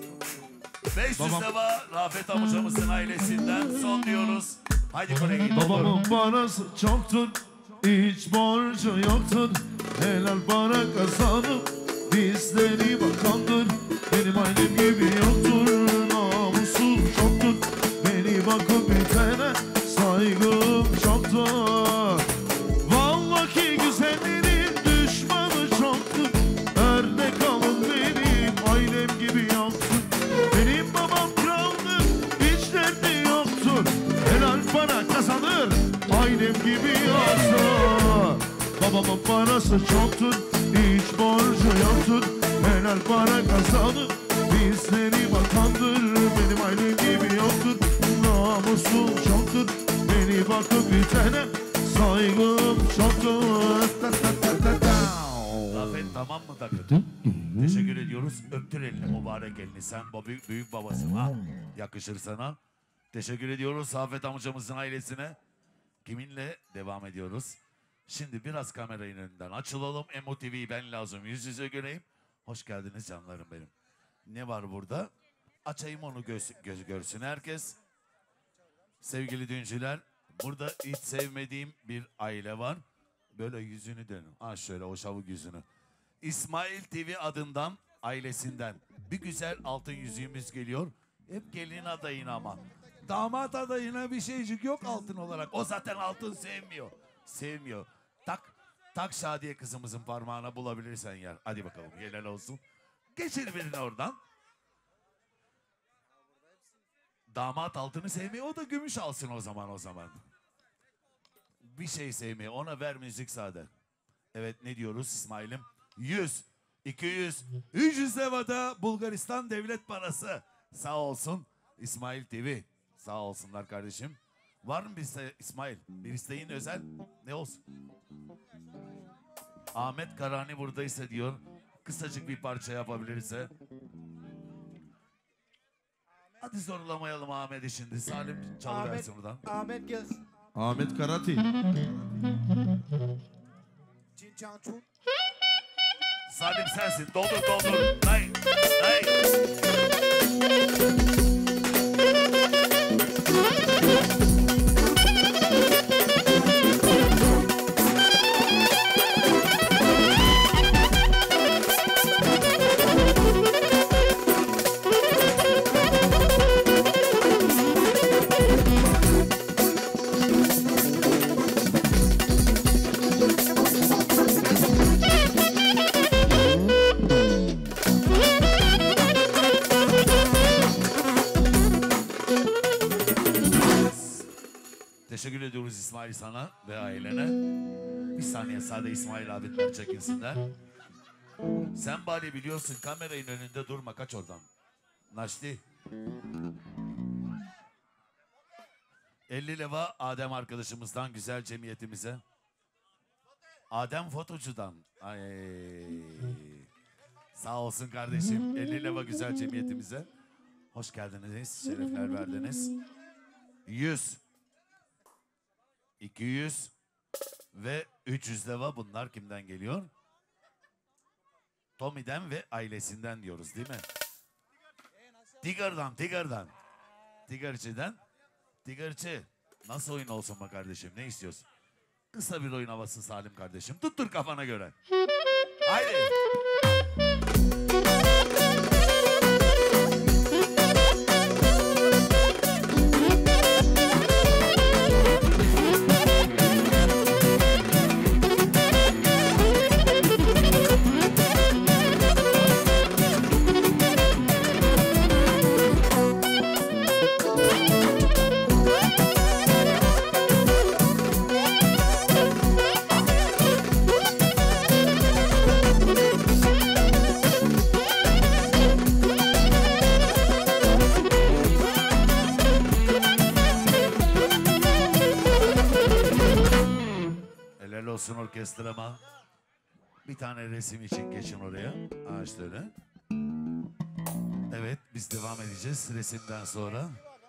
500 deva Rafet amcamızın ailesinden son diyoruz. Haydi Kore'ye git. Babamın parası çoktur, hiç borcu yoktur. Helal para kazanıp bizleri bakandır. Benim ailem gibi yoktur, namusum çoktur. Beni bakıp bitene saygım çoktur. Vallahi güzellerin düşmanı çoktur. Örnek alın benim ailem gibi yoktur. Benim babam kraldır, hiç derdi yoktur. Helal para kazanır, ailem gibi yoktur. Babamın parası çoktur, hiç borcu yoktur. Helal para kazanır, bizleri bakandır. Benim ailem gibi yoktur, namusum çoktur. Beni bakıp bitene saygım çoktur. Rafet tamam mı takın? Teşekkür ediyoruz. Öptür elini, mübarek elini. Sen büyük babasın ha. Yakışır sana. Teşekkür ediyoruz Rafet amcamızın ailesine. Kiminle devam ediyoruz? Şimdi biraz kameranın önünden açılalım. Emo TV'yi ben lazım yüz yüze göreyim. Hoş geldiniz canlarım benim. Ne var burada? Açayım onu görsün herkes. Sevgili düğüncüler, burada hiç sevmediğim bir aile var. Böyle yüzünü dönün. Ha şöyle o şavuk yüzünü. İsmail TV adından, ailesinden bir güzel altın yüzüğümüz geliyor. Hep gelin adayına ama. Damat adayına bir şeycik yok altın olarak. O zaten altın sevmiyor. Sevmiyor. Tak Şadiye kızımızın parmağına bulabilirsen yer. Hadi bakalım helal olsun. Geçir birini oradan. Damat altını sevmiyor, o da gümüş alsın o zaman. Bir şey sevmiyor, ona ver müzik sade. Evet, ne diyoruz İsmail'im? 100, 200, 300 levada Bulgaristan devlet parası. Sağ olsun İsmail TV. Sağ olsunlar kardeşim. Var mı bir İsmail? Bir isteğin özel ne olsun? Ahmet Karani buradaysa diyor. Kısacık bir parça yapabilirse. Hadi zorlamayalım Ahmet'i şimdi. Salim çalıversin buradan. Ahmet gelsin. Ahmet Karati. Cançun. Salim sensin. Doldur doldur. Dayı. Dayı. Teşekkür ediyoruz İsmail sana ve ailene. Bir saniye sade İsmail abiler çekinsinler. Sen bari biliyorsun kameranın önünde durma, kaç oradan. Naşti. 50 leva Adem arkadaşımızdan güzel cemiyetimize. Adem fotocudan. Ay. Sağ olsun kardeşim. 50 leva güzel cemiyetimize. Hoş geldiniz. Şerefler verdiniz. 100. 200 ve 300 leva, bunlar kimden geliyor? Tommy'den ve ailesinden diyoruz değil mi? Tiger'dan. Tiger'ciden. Tiger'cı nasıl oyun olsun be kardeşim, ne istiyorsun? Kısa bir oyun havası Salim kardeşim. Tuttur kafana göre. Haydi. Olsun orkestrama. Bir tane resim için geçin oraya. Ağaçları. Evet, biz devam edeceğiz resimden sonra.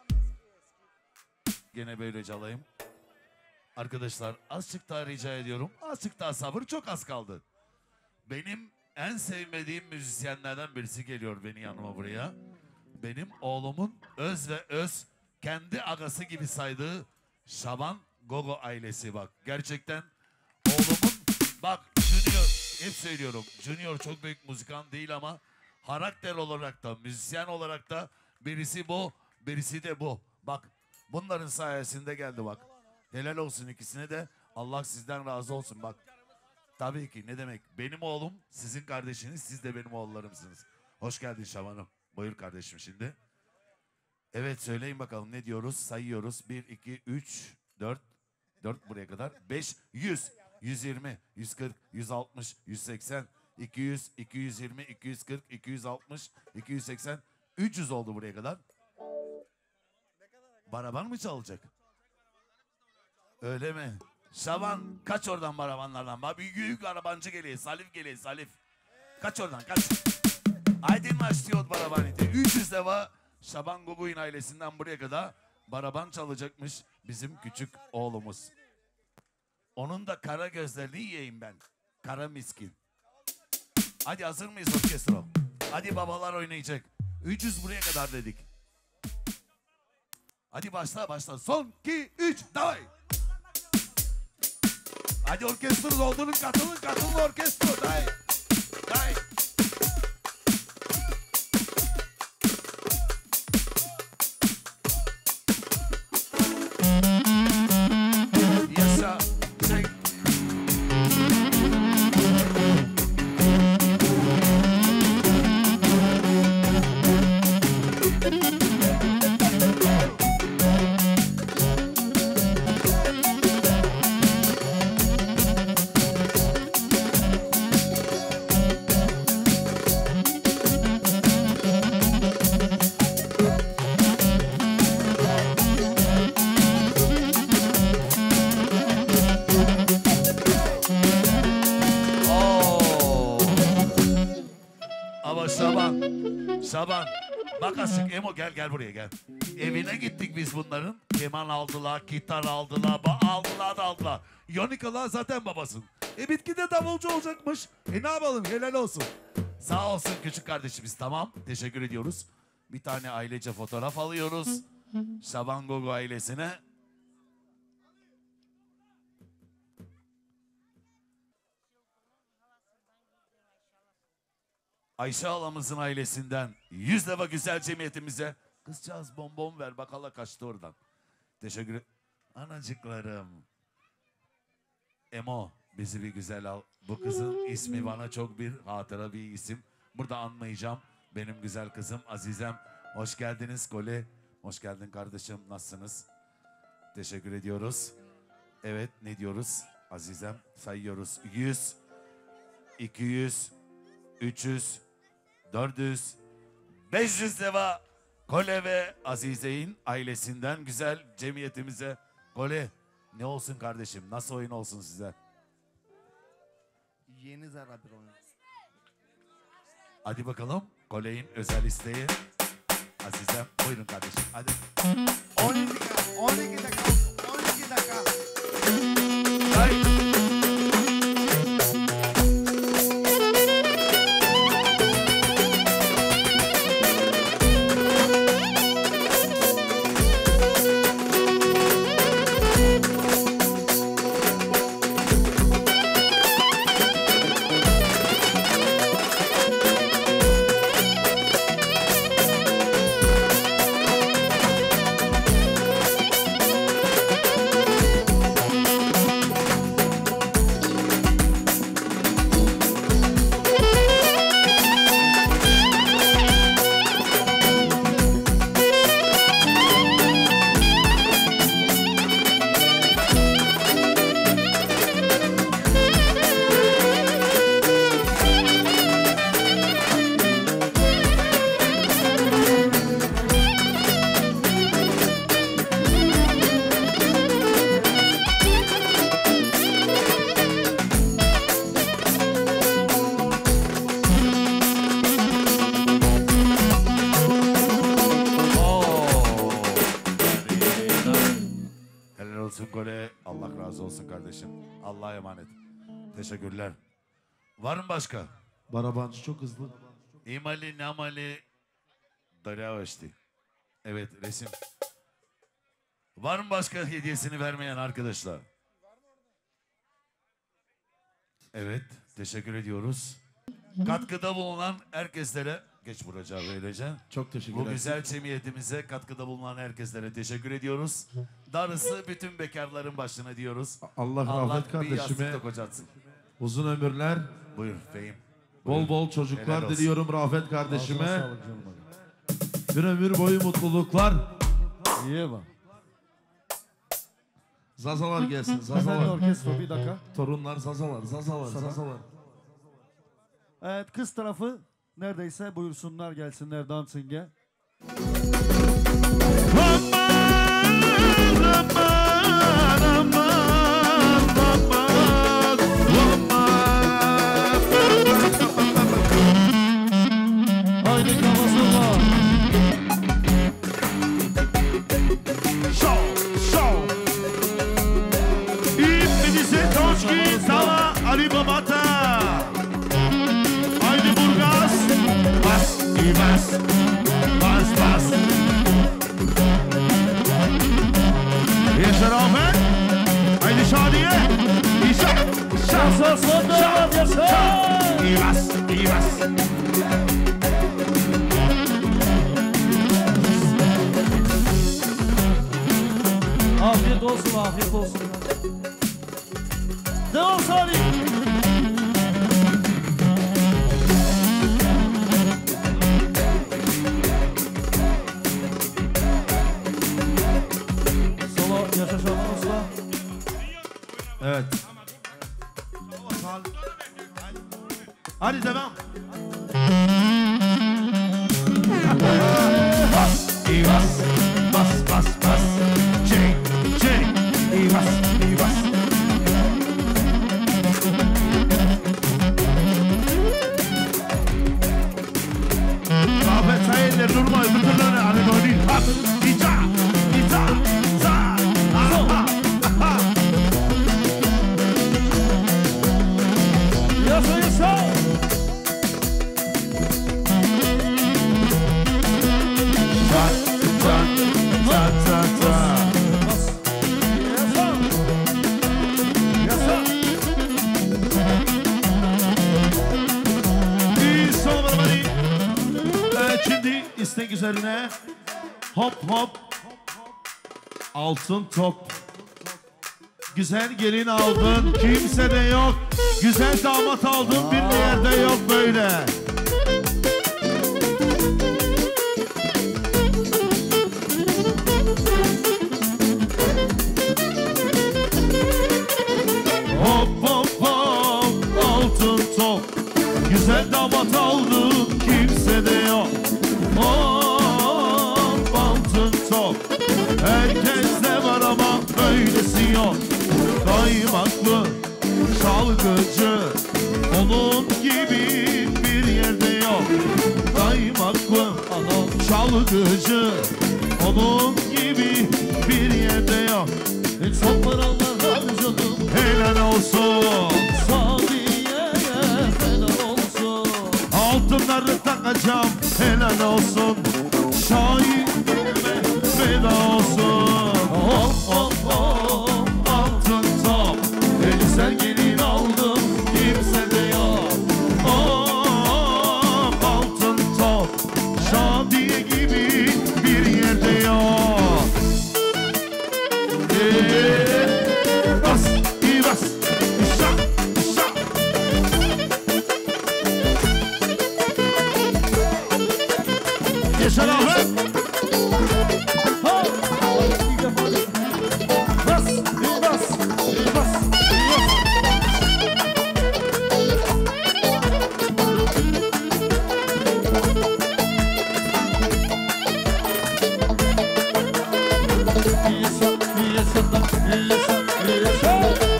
Gene böylece alayım. Arkadaşlar azıcık daha rica ediyorum. Azıcık daha sabır, çok az kaldı. Benim en sevmediğim müzisyenlerden birisi geliyor benim yanıma buraya. Benim oğlumun öz ve öz kendi agası gibi saydığı Şaban Gogo ailesi bak. Gerçekten oğlumun bak Junior, hep söylüyorum, Junior çok büyük müzikant değil ama karakter olarak da müzisyen olarak da birisi bu, birisi de bu. Bak bunların sayesinde geldi bak. Helal olsun ikisine de, Allah sizden razı olsun bak. Tabii ki, ne demek, benim oğlum sizin kardeşiniz, siz de benim oğullarımsınız. Hoş geldin Şaban'ım. Buyur kardeşim şimdi. Evet söyleyin bakalım ne diyoruz, sayıyoruz. 1, 2, 3, 4 buraya kadar. 5, 100. 120, 140, 160, 180, 200, 220, 240, 260, 280, 300 oldu buraya kadar. Baraban mı çalacak? Öyle mi? Şaban kaç oradan barabanlardan? Bak büyük arabancı geliyor, Salif geliyor, Salif. Kaç oradan, kaç? Aydın başlıyor barabanite. 300 deva Şaban Gogo'nun ailesinden buraya kadar baraban çalacakmış bizim küçük oğlumuz. Onun da kara gözlerini yiyeyim ben. Kara miskin. Hadi hazır mıyız orkestra? Hadi babalar oynayacak. 300 buraya kadar dedik. Hadi başla. Son 2, 3, davay. Hadi orkestra doldurun, katılın orkestra. Davay. Davay. Yaşa. Çek. Şaban, bak asık Emo gel buraya gel. Evine gittik biz bunların. Keman aldılar, gitar aldılar, aldılar. Yonikalar zaten babasın. Bitki de davulcu olacakmış. Ne yapalım, helal olsun. Sağ olsun küçük kardeşimiz, tamam. Teşekkür ediyoruz. Bir tane ailece fotoğraf alıyoruz. Şaban Gogo ailesine. Ayşe halamızın ailesinden 100 defa güzel cemiyetimize. Kızcağız bonbon ver, bak hala kaçtı oradan. Teşekkür ederim. Anacıklarım. Emo, bizi bir güzel al. Bu kızın ismi bana çok bir hatıra bir isim. Burada anmayacağım. Benim güzel kızım Azizem. Hoş geldiniz Kole. Hoş geldin kardeşim. Nasılsınız? Teşekkür ediyoruz. Evet, ne diyoruz? Azizem sayıyoruz. 100, 200, 300, 400, 500 deva Kole ve Azize'in ailesinden güzel cemiyetimize. Kole, ne olsun kardeşim? Nasıl oyun olsun size? Yeni zara bir oyun. Hadi bakalım. Kole'in özel isteği. Azizem, buyurun kardeşim. Hadi. 12 dakika. 12 dakika. Hayır. Allah razı olsun kardeşim. Allah'a emanet. Teşekkürler. Var mı başka? Barabancı çok hızlı. İmali namali Daravaşti. Evet, resim. Var mı başka hediyesini vermeyen arkadaşlar? Evet, teşekkür ediyoruz. Katkıda bulunan herkeslere, geç buracağı böylece. Çok teşekkür Bu ederim. güzel cemiyetimize katkıda bulunan herkeslere teşekkür ediyoruz. Darısı bütün bekarların başına diyoruz. Allah rahmet bir kardeşime yastıkta kocatsın. uzun ömürler, Buyur Fehim. bol bol Helal çocuklar olsun. diliyorum Rafet kardeşime. Bir ömür boyu mutluluklar. İyi bak. Zazalar gelsin, Efendim zazalar. orkestra bir dakika. Torunlar zazalar, zazalar, Sana. zazalar. Evet, kız tarafı neredeyse buyursunlar, gelsinler dansınge. Haydi kafasına. Ali Babata. Haydi Burgaz. Bas, iyi bas. Bas, bas. Yaşar Ahmet. Haydi Şadiye. İsa. Yaşar sonunda yaşar. İyi bas, iyi bas. Afiyet olsun, afiyet olsun. Devam Salih. Solo Yaşar Şaban Usta. Evet. Hadi devam. Bas, iyi bas. Bas, bas, bas. Çek, çek. İyi bas, iyi bas. Rafet Sayın'la durma öbürlerine hani oynayın. Bas, ita, ita, za, aha, aha. destek üzerine. Hop hop. Altın top. Güzel gelin aldın, kimse de yok. Güzel damat aldın, bir yerde yok böyle. Hop hop hop, altın top. Güzel damat aldın, kimse de yok. Hop, altın top. Herkeste var ama böylesi yok. Kaymaklı, çalgıcı, onun gibi bir yerde yok. Kaymaklı, çalgıcı, onun gibi bir yerde yok. Çok paralar harcadım, Helal olsun, Sadiye'ye helal olsun. altınları takacağım, helal olsun. Şahinime veda olsun. Hop hop hop, altın top. Güzel gelin aldım, kimse de yok. Hop, altın top. Şadiye gibi bir yerde yok. Bas, iyi bas. Şak, şak. Yaşar abi. Bas, bir bas, bir bas, bir bas. Yaşa, yaşa, yaşa, yaşa.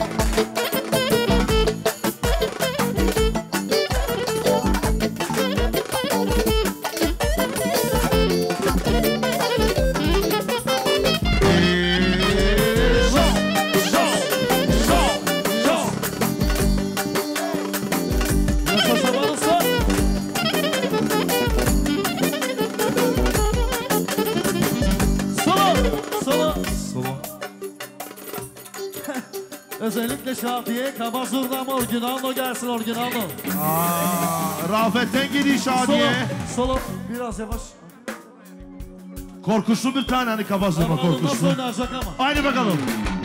Yaşa varsa. Solo. Özellikle Şadiye Kabazur'dan orijinal gelsin orijinal. Rafet'ten gidiyor Şadiye. Solo. Biraz yavaş. Korkuşlu bir tane hani kabazlama Anladım nasıl korkuşlu. oynayacak ama. Haydi bakalım.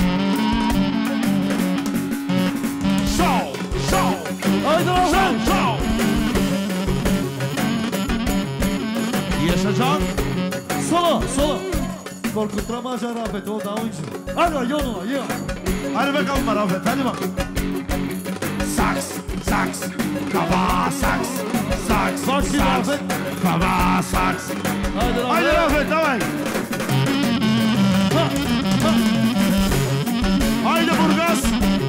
Show, show, Haydi oğlum. show, show. Yaşacan. Solo. Korkutturamayacaksın Rafet, o daha oyuncu. Hadi yoluna, yol. Hadi bakalım Rafet, hadi bak. Saks, saks, kaba saks, saks, Bak şimdi saks, Rafet. kaba saks. Haydi Rafet. Haydi Rafet, davay. Haydi Burgaz.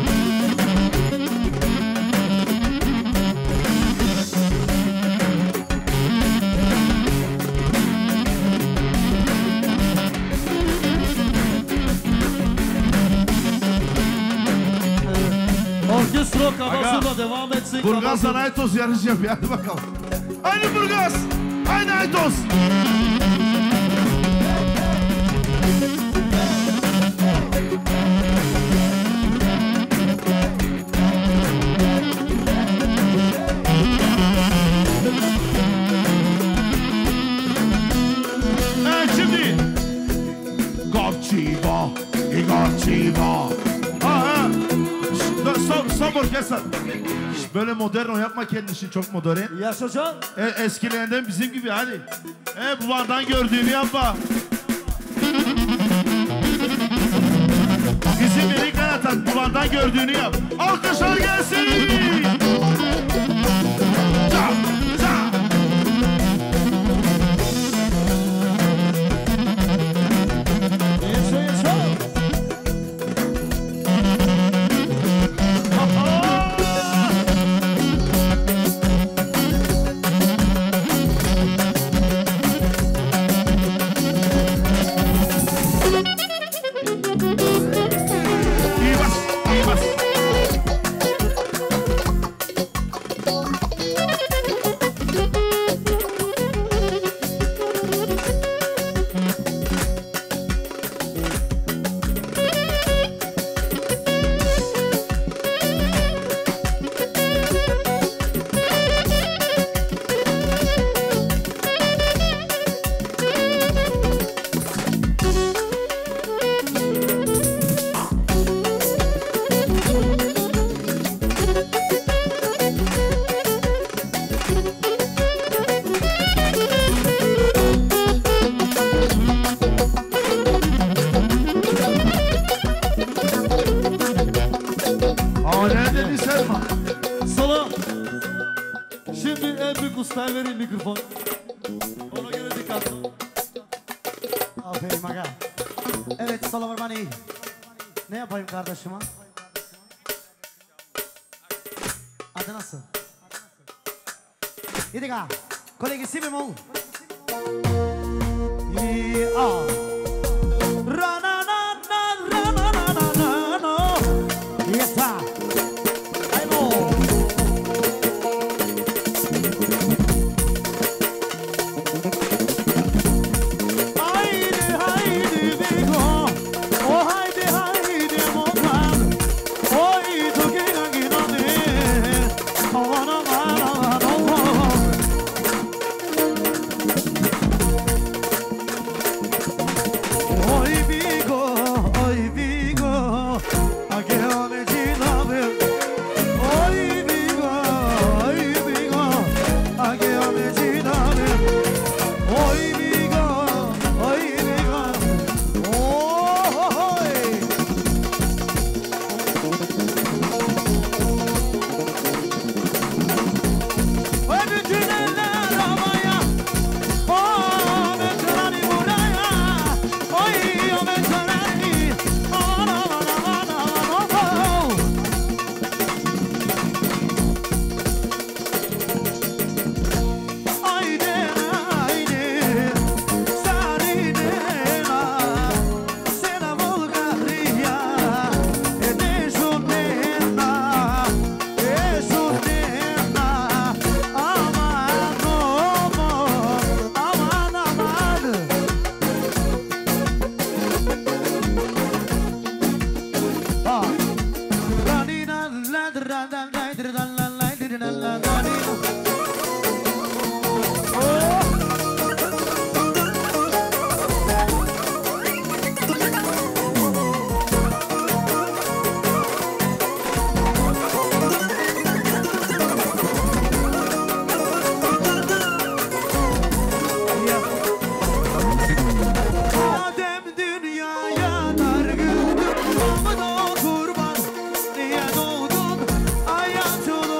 Orkestro Kabazur'la devam etsin. Burgaz'dan Aytos yarış yapıyor, hadi bakalım. Haydi Burgaz, haydi Aytos. Evet şimdi. Gorçivo, Igorçivo. Ha. Stop orkestra. Böyle modern yapma kendisi, çok modern. Yaşacan. Eskilerinden bizim gibi hadi. Babandan gördüğünü yapma. Bizim dedik hayatan babandan gördüğünü yap. Alkışlar gelsin. Çap, çap. Yaşa. İyi bas, iyi bas. Hala dedi Selma. Sola. Şimdi en büyük ustaya vereyim mikrofon. Ona göre dikkatli. Aferin aga. Evet Salavarmani. Ne yapayım kardeşime? Adı nasıl? İdika. Kolegisi mi mol? Kurban, niye doğdun hayat yolu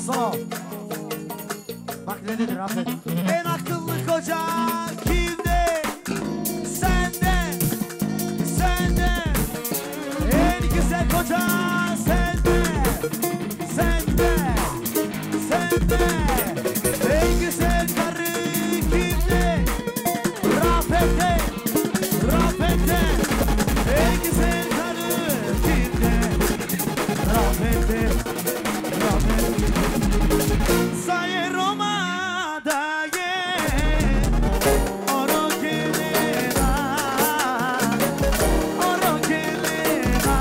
solo. Bak ne dedi Rafet? En akıllı koca kimde? Sende. Sende. En güzel koca sende. Sende. Sende. En güzel karı kimde? Rafet'te. Rafet'te. En güzel karı kimde? Rafet'te. Rafet'te. Sai Roma da oro che le va, oro che le va,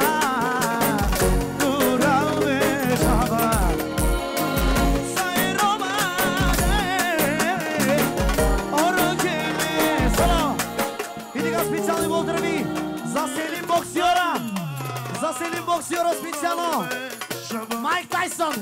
durave şaba. Sai Roma oro che le solo. Idiga speciale Voltrevi, za Selim boksiora, za Selim boksiora specialo. Mike Tyson.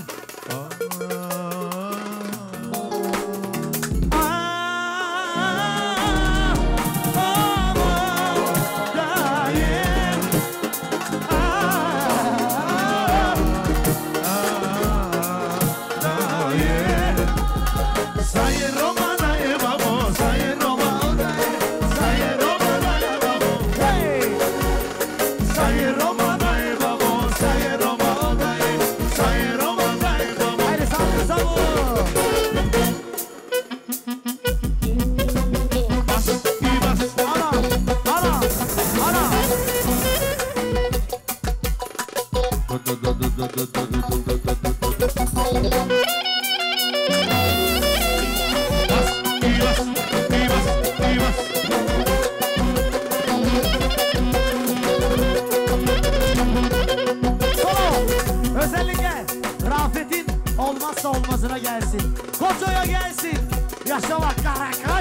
Özellikle Rafet'in olmazsa olmazına gelsin. Koço'ya gelsin. Yaşa bak Karakaş.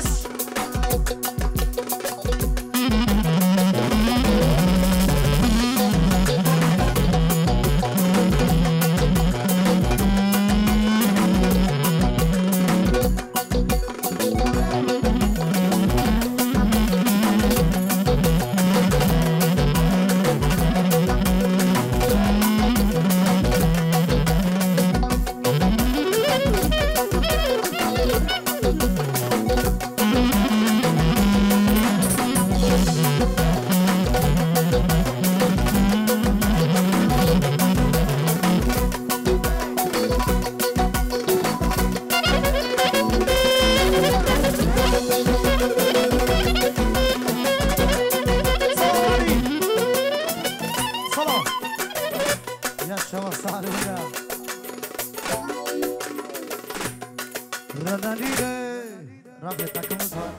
Rafet takımız var.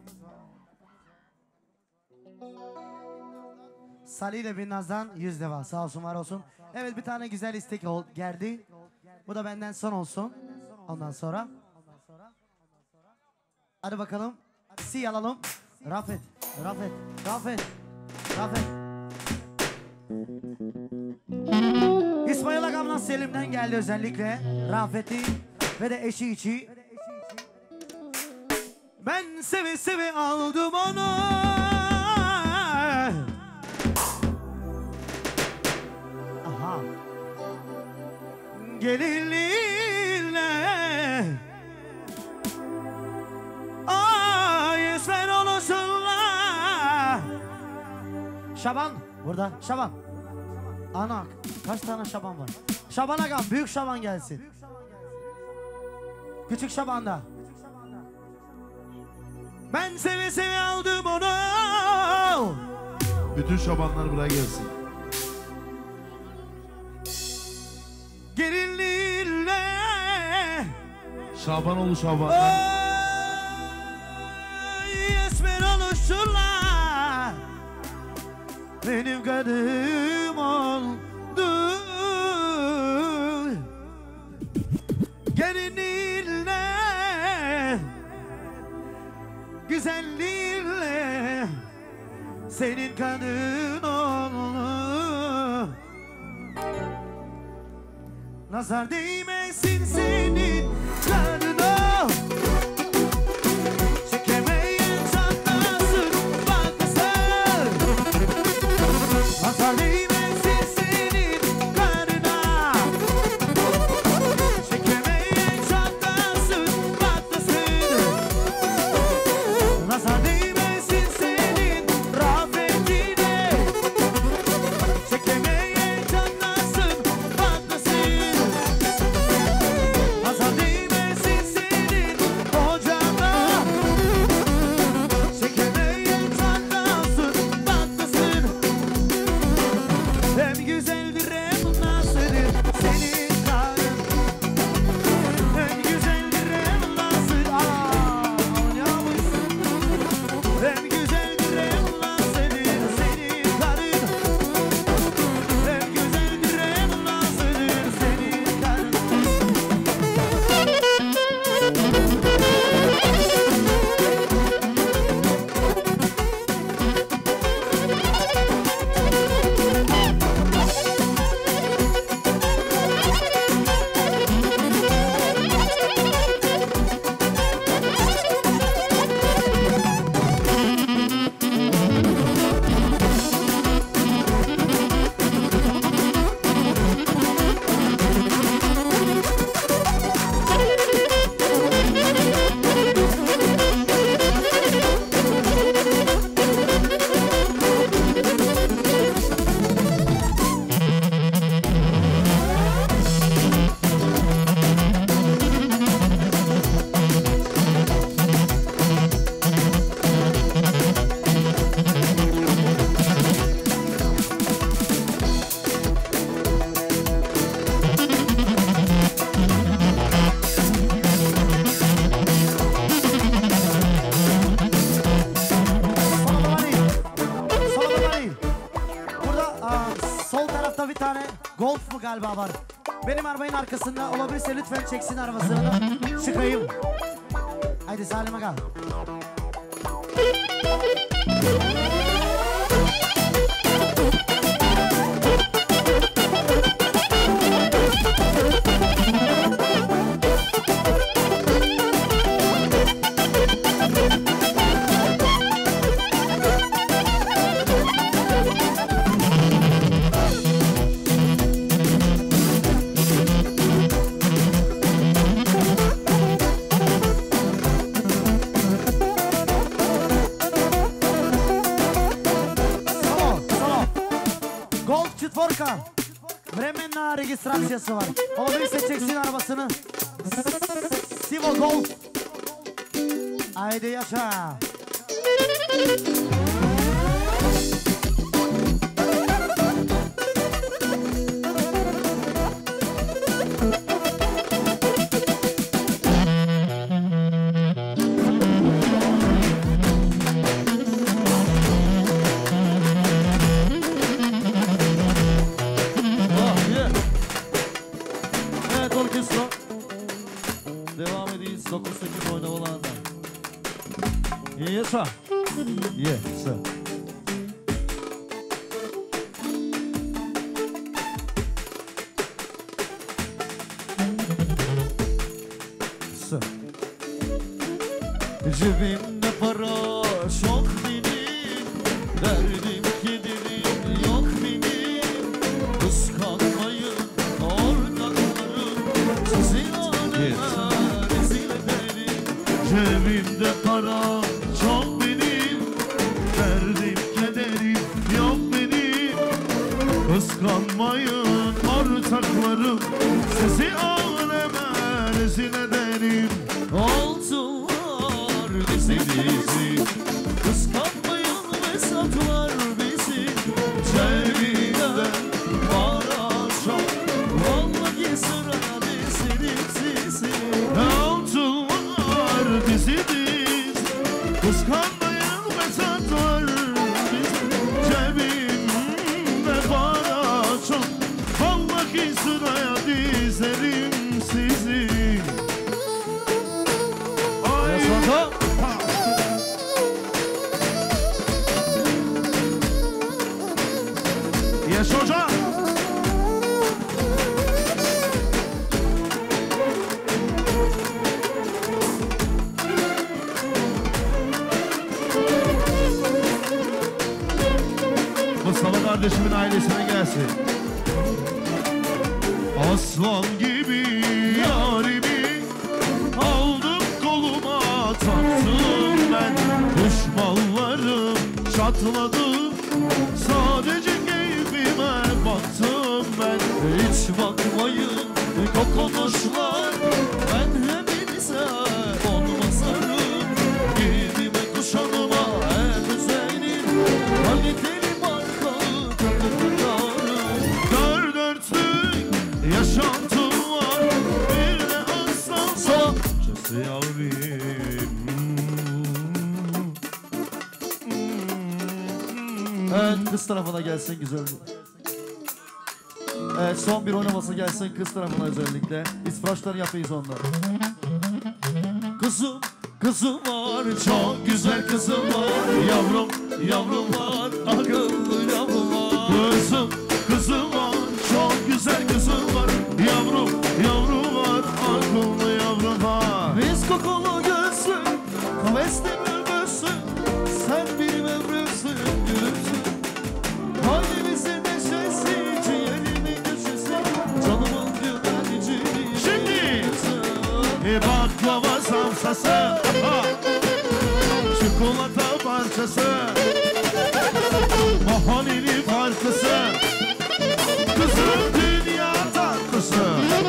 Salih ile Binnaz'dan 100 defa sağ olsun var olsun. Evet bir tane güzel istek geldi. Bu da benden son olsun. Ondan sonra. Hadi bakalım. Si alalım. Rafet, Rafet, Rafet, Rafet. İsmail Agam'dan Selim'den geldi özellikle. Rafet'i ve de eşi içi. Ben seve seve aldım onu. Aha. Gelinliğine. Ay sen olursunla. Şaban burada. Şaban. Ana kaç tane Şaban var? Şaban Agam, büyük Şaban gelsin. Küçük Şaban da. Ben seve seve aldım onu. Bütün Şabanlar buraya gelsin. Gelinliğinle. Şabanoğlu Şabanlar. Ay esmer oluşurlar. Benim kadım oldu. Gelinliğinle. Güzelliğinle senin kadın oldu. Nazar değmesin senin kadına. Çekemeyen çatlasın bakmasın. Nazar değmesin senin kadına. Golf mu galiba var? Benim arabanın arkasında olabilirse lütfen çeksin arabasını. Çıkayım. Haydi Salim'e kal. Четворка. Временна регистрациясы var. Olabilirse çeksin arabasını. Sivo Golf. Haydi yaşa. Devam ediyiz 9-8 oynamalarında. Yes sir. Yes sir. Sir. Cebimde para çok benim, derdim kederim yok benim. Kıskanmayın ortaklarım, sizi rezil ederim. Cebimde para çok benim, derdim kederim yok benim. Kıskanmayın ortaklarım, sizi aleme rezil ederim. Olsunlar dizi dizi, kıskanmayın ve satlar bizi. Cebimde para çok, vallahi sıra dizilim sizi. Olsunlar dizi dizi, kıskanmayın ve satlar bizi. Cebimde para çok, vallahi sıraya dizerim sizi. Yes hoca. Mustafa kardeşimin ailesine gelsin. Aslan gibi yarimi aldım koluma taktım ben. Düşmanlarım çatladı, sadece keyfime baktım ben. Hiç bakmayın kokonuşlar, ben hepinize on basarım. Giyimime kuşanıma hep özenim, kaliteli markalı kırıklarım. Dört dörtlük yaşantım var, bir de aslan sanatçısı yavrum. Evet, kız tarafına gelsin güzel. Evet, son bir oynaması gelsin kız tarafına özellikle. İspraçlar yapıyız ondan. Kızım, kızım var, çok güzel kızım var. Yavrum, yavrum var, akıllı yavrum var. Kızım, kızım var, çok güzel kızım var. Yavrum, yavrum var, akıllı yavrum var. Biz kokulu gözlü, kavesli bülbülsün. Sen benim ömrümsün, gülümsün. Halimizin neşesi, ciğerimin neşesi. Canımın güvenci. Şimdi baklava samsası, çikolata parçası, mahallenin parçası, kızım dünya tatlısı.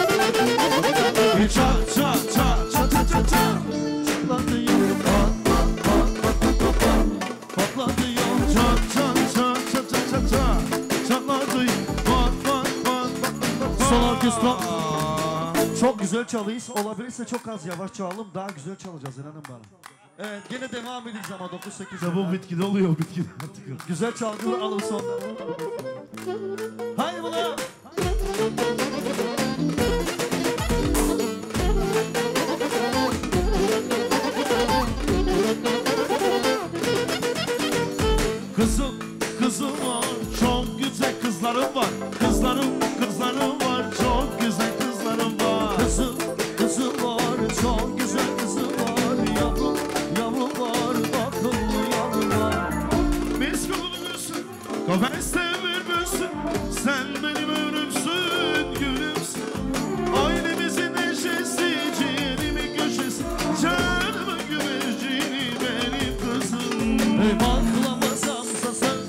Çat çat çat çat çat çat çat. Patladı yol, pat pat pat pat pat pat pat. Patladı yol, çat çat çat çat çat çat çat. Çatladı yol, pat pat pat pat pat pat. Son orkestra. Çok güzel çalıyız. Olabilirse çok az yavaş çalalım. Daha güzel çalacağız inanın bana. Evet, gene devam edeceğiz ama 9-8. Ya bu bitkide oluyor bitkide artık. Güzel çalgılı alın sonunda. Haydi buna. Kızım var, çok güzel kızlarım var. Kızlarım var, çok güzel kızlarım var. Kızım var, çok güzel kızım var. Yavrum var, akıllı yavrum var. Biz kulumuzsun, kafeste ölmüşsün. Sen benim önümsün, gülümsün. Ailemizin neşesi, ciğerimin köşesi. Canımın güvercini benim kızım. Baklamasam sası,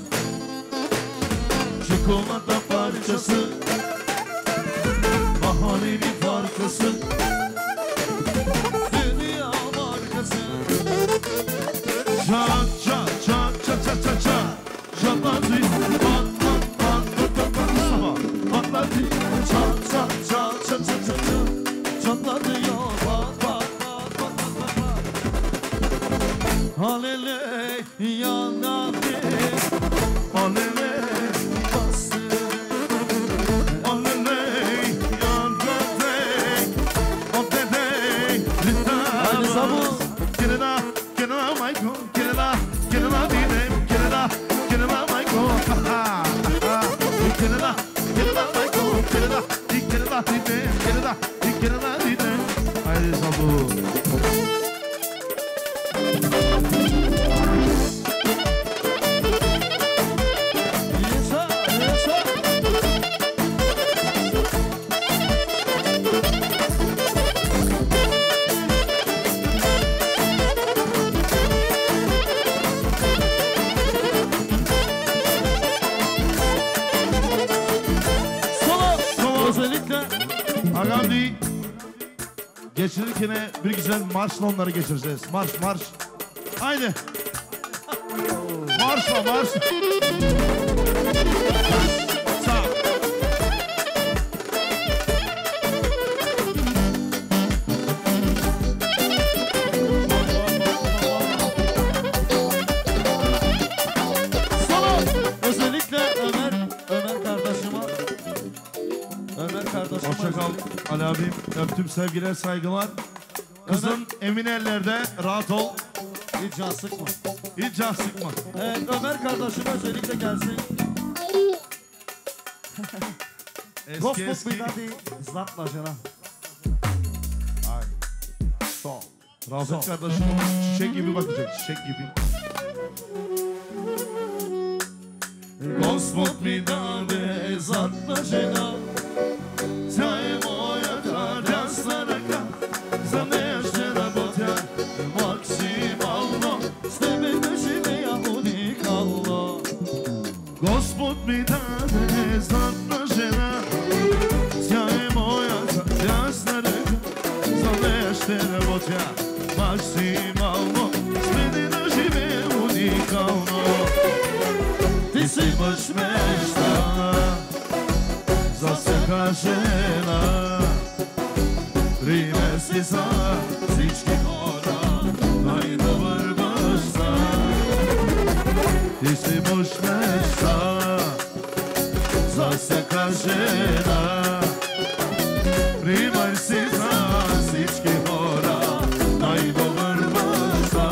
Çikolata parçası, bahanenin farkası. dünya markası. Çat çat çat çat çat çat çat. Çatladı, pat pat pat pat pat pat. Sabah patladı. Çat çat çat çat çat çat çat. Çatladı ya pat pat pat pat pat pat. Halele yanadı, Alele, bastı. alele, yandadı. O dede, Haydi Sabu. Get it up, Michael. Get it up, Didem. Get it up, Michael. Ha ha ha. Get it up, Michael. Get it up, Didem. Get it up, Didem. Haydi Sabu. Yesa, yesa. Solo. Özellikle Agandi. Geçirirken bir güzel marşla onları geçireceğiz. Marş. Haydi. Marş. Sağ. özellikle Ömer kardeşime. Hoşça kal Ali abim. Öptüm, sevgiler, saygılar. Kızım emin ellerde, rahat ol. Hiç can sıkma. Hiç can sıkma. Evet, Ömer kardeşim özellikle gelsin. Gospod mi dadi zlatna žena. Rafet kardeşim çiçek gibi bakacak, çiçek gibi. Gospod mi dade zlatna žena. Taj moja draga staraka, za nešto rabotja maksimalno. S tebe ne žive ja unikalno. Gospod mi dade zlatna žena, sjaj moja draga staraka, za nešto rabotja maksimalno. S mene ne žive unikalno. Ti si baš Smešna, za svaka žena, primer si za всички хора, най-добър баща. Ти си мъж мечта, за всяка жена, пример си за всички хора, най-добър баща.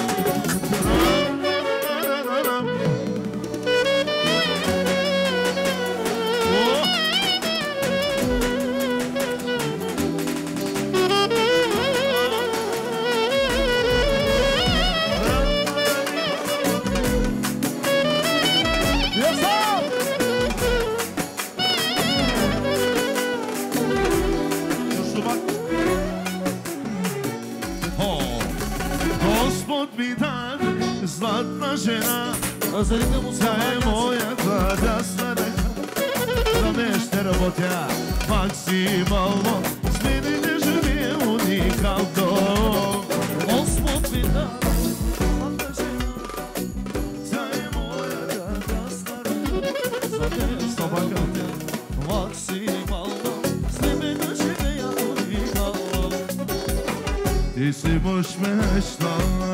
Господ ми даде златна жена, özellikle тя Mustafa е gelsin. моята дясна ръка. За нея ще работя максимално, с мене не живее уникално. Gospod mi dade zlatna žena. Тя е моята дясна ръка. За neя ще работя максимално. С тебе не живе я уникално. Ти си мъж мечта,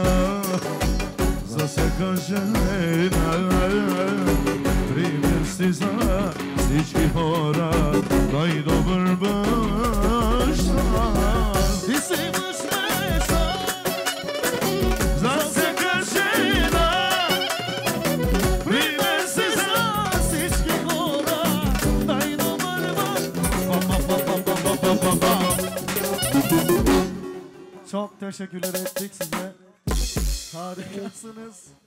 за всяка жена, пример си за всички хора, Çok teşekkürler ettik size. Harikasınız.